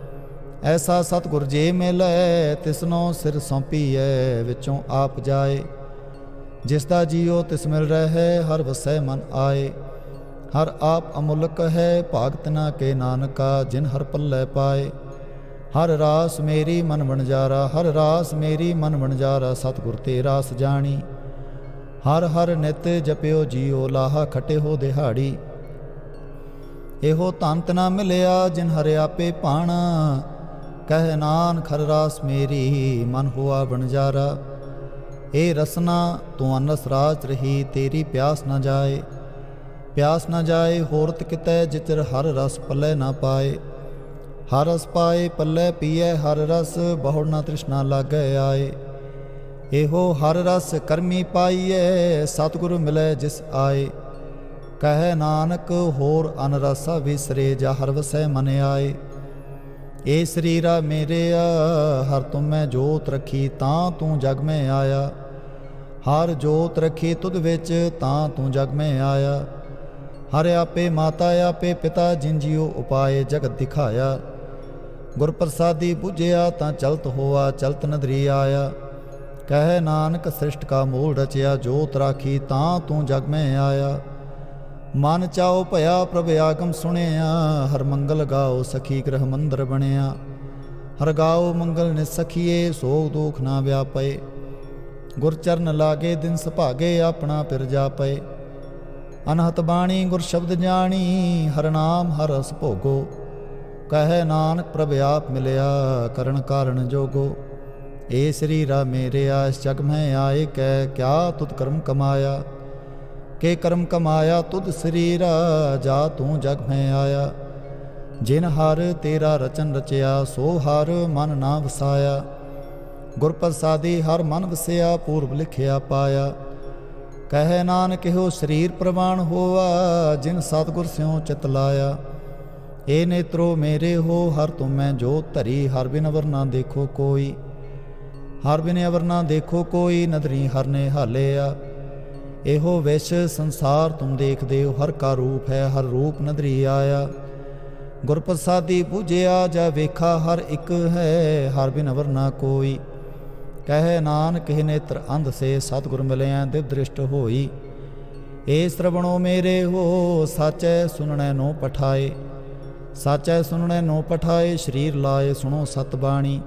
Speaker 1: ਐਸਾ ਸਤਿਗੁਰ ਜੇ ਮਿਲੈ, ਤਿਸਨੋਂ ਸਿਰ ਸੌਂਪੀਐ, ਵਿੱਚੋਂ ਆਪ ਜਾਏ। ਜਿਸ ਦਾ ਜੀਉ ਤਿਸ ਮਿਲ ਰਹਿ, ਹਰ ਵਸੈ ਮਨ ਆਏ। ਹਰ ਆਪ ਅਮੁੱਲਕ ਹੈ, ਭਾਗਤ ਨਾ ਕੇ ਨਾਨਕਾ, ਜਿਨ ਹਰ ਪੱਲੇ ਪਾਏ। ਹਰ ਰਾਸ ਮੇਰੀ ਮਨ ਵਣਜਾਰਾ, ਹਰ ਰਾਸ ਮੇਰੀ ਮਨ ਵਣਜਾਰਾ, ਸਤਿਗੁਰ ਤੇ ਰਾਸ ਜਾਣੀ। ਹਰ ਹਰ ਨਿਤ ਜਪਿਓ ਜੀਓ, ਲਾਹਾ ਖਟੇ ਹੋ ਦਿਹਾੜੀ। ਇਹੋ ਧਨ ਤਨਾ ਮਿਲਿਆ, ਜਿਨ ਹਰਿ ਆਪੇ ਭਾਣਾ। ਕਹਿ ਨਾਨਕ ਹਰ ਰਾਸ ਮੇਰੀ, ਮਨ ਹੋਆ ਵਣਜਾਰਾ। ਇਹ ਰਸਨਾ ਤੂੰ ਅਨਸ ਰਾਜ ਰਹੀ, ਤੇਰੀ ਪਿਆਸ ਨਾ ਜਾਏ। ਪਿਆਸ ਨਾ ਜਾਏ ਹੋਰਤ ਕਿਤੈ, ਜਿਚਰ ਹਰ ਰਸ ਪੱਲੇ ਨਾ ਪਾਏ। ਹਰ ਰਸ ਪਾਏ ਪੱਲੇ ਪੀਐ ਹਰ ਰਸ, ਬਹੁੜ ਨਾ ਤ੍ਰਿਸ਼ਨਾ ਲਾਗੈ ਆਏ। ਇਹੋ ਹਰ ਰਸ ਕਰਮੀ ਪਾਈਐ, ਸਤਿਗੁਰ ਮਿਲੈ ਜਿਸ ਆਏ। ਕਹਿ ਨਾਨਕ ਹੋਰ ਅਨ ਰਸਾ ਵਿਸਰੇ, ਜਾ ਹਰ ਵਸੈ ਮਨ ਆਏ। ਏ ਸਰੀਰਾ ਮੇਰਿਆ ਹਰ ਤੁਮੈ ਜੋਤ ਰੱਖੀ, ਤਾਂ ਤੂੰ ਜਗ ਮੈਂ ਆਇਆ। ਹਰ ਜੋਤ ਰੱਖੀ ਤੁਧ ਵਿੱਚ, ਤਾਂ ਤੂੰ ਜਗ ਮੈਂ ਆਇਆ। ਹਰ ਆਪੇ ਮਾਤਾ ਆਪੇ ਪਿਤਾ, ਜਿਨ ਜੀਉ ਉਪਾਏ ਜਗਤ ਦਿਖਾਇਆ। ਗੁਰ ਪ੍ਰਸਾਦੀ ਬੁਝਿਆ, ਤਾਂ ਚਲਤ ਹੋਆ ਚਲਤ ਨਦਰੀ ਆਇਆ। ਕਹਿ ਨਾਨਕ ਸ੍ਰਿਸ਼ਟ ਕਾ ਮੂਲ ਰਚਿਆ, ਜੋਤ ਰਾਖੀ ਤਾਂ ਤੂੰ ਜਗ ਮੈਂ ਆਇਆ। ਮਨ ਚਾਉ ਭਇਆ ਪ੍ਰਭ ਆਗਮ ਸੁਣਿਆ, ਹਰ ਮੰਗਲ ਗਾਓ ਸਖੀ ਗ੍ਰਹ ਮੰਦਰ ਬਣਿਆ। ਹਰ ਗਾਓ ਮੰਗਲ ਨਿ ਸਖੀਏ, ਸੋਗ ਦੁਖ ਨਾ ਵਿਆਪੇ। ਗੁਰ ਚਰਨ ਲਾਗੇ ਦਿਨ ਸੁਭਾਗੇ, ਆਪਣਾ ਪਿਰ ਜਾਪੇ। ਅਨਹਤ ਬਾਣੀ ਗੁਰ ਸ਼ਬਦ ਜਾਣੀ, ਹਰ ਨਾਮ ਹਰ ਰਸ ਭੋਗੋ। ਕਹਿ ਨਾਨਕ ਪ੍ਰਭ ਆਪ ਮਿਲਿਆ, ਕਰਨ ਕਾਰਨ ਜੋਗੋ। ਏ ਸਰੀਰਾ ਮੇਰਿਆ ਇਸ ਜਗ ਮੈਂ ਆਏ, ਕਹਿ ਕਿਆ ਤੁਧ ਕਰਮ ਕਮਾਇਆ। ਕੇ ਕਰਮ ਕਮਾਇਆ ਤੁਧ ਸਰੀਰਾ, ਜਾ ਤੂੰ ਜਗ ਮੈਂ ਆਇਆ। ਜਿਨ ਹਰ ਤੇਰਾ ਰਚਨ ਰਚਿਆ, ਸੋ ਹਰ ਮਨ ਨਾ ਵਸਾਇਆ। ਗੁਰ ਪ੍ਰਸਾਦੀ ਹਰ ਮਨ ਵਸਿਆ, ਪੂਰਬ ਲਿਖਿਆ ਪਾਇਆ। ਕਹਿ ਨਾਨਕ ਇਹੋ ਸਰੀਰ ਪ੍ਰਵਾਨ ਹੋਆ, ਜਿਨ ਸਤਿਗੁਰ ਸਿਉ ਚਿਤ ਲਾਇਆ। ਏ ਨੇਤਰੋ ਮੇਰੇ ਹੋ ਹਰ ਤੁਮੈ ਜੋਤ ਧਰੀ, ਹਰ ਬਿਨ ਅਵਰ ਨਾ ਦੇਖੋ ਕੋਈ। ਹਰ ਬਿਨ ਅਵਰ ਨਾ ਦੇਖੋ ਕੋਈ, ਨਦਰੀ ਹਰ ਨੇ ਹਾਲਿਆ। ਇਹੋ ਵਿਸ਼ ਸੰਸਾਰ ਤੁਮ ਦੇਖਦੇ ਹੋ, ਹਰ ਕਾ ਰੂਪ ਹੈ ਹਰ ਰੂਪ ਨਦਰੀ ਆਇਆ। ਗੁਰ ਪ੍ਰਸਾਦੀ ਬੁਝਿਆ ਜਾ ਵੇਖਾ, ਹਰ ਇੱਕ ਹੈ ਹਰ ਬਿਨ ਅਵਰ ਨਾ ਕੋਈ। ਕਹਿ ਨਾਨਕ ਇਹ ਨੇਤਰ ਅੰਧ ਸੇ, ਸਤਿਗੁਰ ਮਿਲਿਆ ਦਿਵ ਦ੍ਰਿਸ਼ਟ ਹੋਈ। ਏ ਸ਼ਰਵਣੋ ਮੇਰੇ ਹੋ, ਸਾਚੈ ਸੁਣਨੈ ਨੋ ਪਠਾਏ। ਸਾਚੈ ਸੁਣਨੈ ਨੋ ਪਠਾਏ, ਸਰੀਰ ਲਾਏ ਸੁਣੋ ਸਤ ਬਾਣੀ।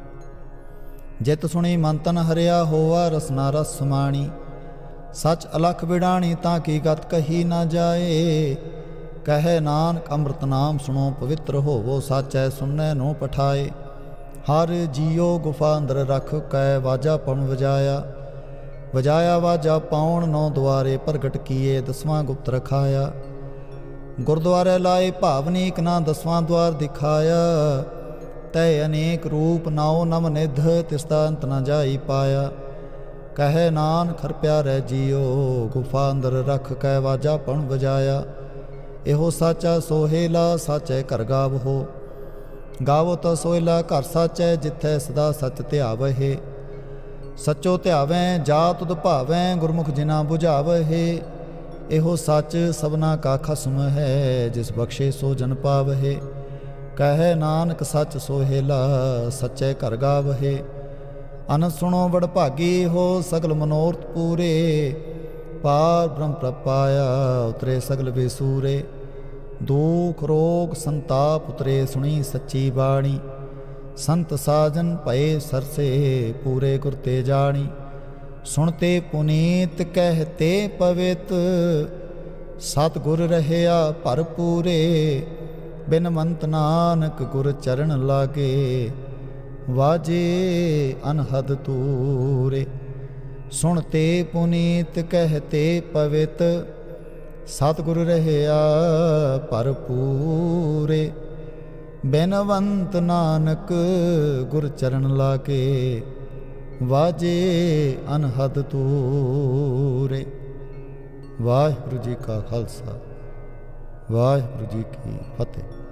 Speaker 1: ਜਿਤ ਸੁਣੀ ਮਨ ਤਨ ਹਰਿਆ, ਹੋਆ ਰਸਨਾ ਰਸ ਸਮਾਣੀ। ਸਚ ਅਲਖ ਵਿਡਾਣੀ, ਤਾਂ ਕੀ ਗਤ ਕਹੀ ਨਾ ਜਾਏ। ਕਹਿ ਨਾਨਕ ਅੰਮ੍ਰਿਤ ਨਾਮ ਸੁਣੋ, ਪਵਿੱਤਰ ਹੋਵੋ, ਸਾਚੈ ਸੁਣਨੈ ਨੋ ਪਠਾਏ। ਹਰ ਜੀਓ ਗੁਫਾ ਅੰਦਰ ਰੱਖ ਕੈ ਵਾਜਾ ਪਉਣ ਵਜਾਇਆ। ਵਜਾਇਆ ਵਾਜਾ ਪਾਉਣ ਨੌ ਦੁਆਰੇ ਪ੍ਰਗਟ ਕੀਏ ਦਸਵਾਂ ਗੁਪਤ ਰਖਾਇਆ। ਗੁਰਦੁਆਰੇ ਲਾਏ ਭਾਵਨੀਕ ਨਾ ਦਸਵਾਂ ਦੁਆਰ ਦਿਖਾਇਆ। ਤੈ ਅਨੇਕ ਰੂਪ ਨਾਉ ਨਮ ਨਿਧ ਤਿਸਦਾ ਅੰਤ ਨ ਜਾਈ ਪਾਇਆ। ਕਹੈ ਨਾਨਕ ਹਰ ਪਿਆਰੇ ਜੀਓ ਗੁਫਾ ਅੰਦਰ ਰੱਖ ਕੈ ਵਾਜਾ ਪਉਣ ਵਜਾਇਆ। ਇਹੋ ਸਾਚਾ ਸੋਹੇਲਾ ਸਾਚੈ ਘਰ ਗਾਵਹੋ। ਗਾਵੋ ਤਾਂ ਸੋਹਿਲਾ ਘਰ ਸਾਚੈ ਜਿੱਥੈ ਸਦਾ ਸਚ ਧਿਆਵਹਿ। ਸਚੋ ਧਿਆਵੈ ਜਾ ਤੁਧ ਭਾਵੈ ਗੁਰਮੁਖ ਜਿਨਾ ਬੁਝਾਵਹਿ। ਇਹੋ ਸੱਚ ਸਭਨਾ ਕਾ ਖਸਮ ਹੈ ਜਿਸ ਬਖਸ਼ੇ ਸੋ ਜਨ ਪਾਵਹਿ। ਕਹੈ ਨਾਨਕ ਸੱਚ ਸੋਹੇਲਾ ਸਚੈ ਘਰ ਗਾਵਹਿ। ਅਨ ਸੁਣੋ ਬੜ ਭਾਗੀ ਹੋ ਸਗਲ ਮਨੋਰਥ ਪੂਰੇ। ਪਾਰ ਬ੍ਰਹਮ ਪ੍ਰਪਾਇਆ ਉਤਰੇ ਸਗਲ ਬੇਸੂਰੇ। ਦੁਖ ਰੋਗ ਸੰਤਾਪ ਉਤਰੇ ਸੁਣੀ ਸੱਚੀ ਬਾਣੀ। ਸੰਤ ਸਾਜਨ ਭਏ ਸਰਸੇ ਪੂਰੇ ਗੁਰ ਤੇ ਜਾਣੀ। ਸੁਣਤੇ ਪੁਨੀਤ ਕਹਿਤੇ ਪਵਿੱਤ ਸਤ ਗੁਰ ਰਹਿਆ ਭਰਪੂਰੇ। ਬਿਨਵੰਤ ਨਾਨਕ ਗੁਰ ਚਰਨ ਲਾਗੇ ਵਾਜੇ ਅਨਹਦ ਤੂਰੇ। ਸੁਣਤੇ ਪੁਨੀਤ ਕਹਿਤੇ ਪਵਿੱਤ ਸਤਿਗੁਰ ਰਹਿਆ ਭਰਪੂਰੇ। ਬਿਨਵੰਤ ਨਾਨਕ ਗੁਰ ਚਰਨ ਲਾਗੇ ਵਾਜੇ ਅਨਹਦ ਤੂਰੇ। ਵਾਹਿਗੁਰੂ ਜੀ ਕਾ ਖਾਲਸਾ ਵਾਹਿਗੁਰੂ ਜੀ ਕੀ ਫਤਿਹ।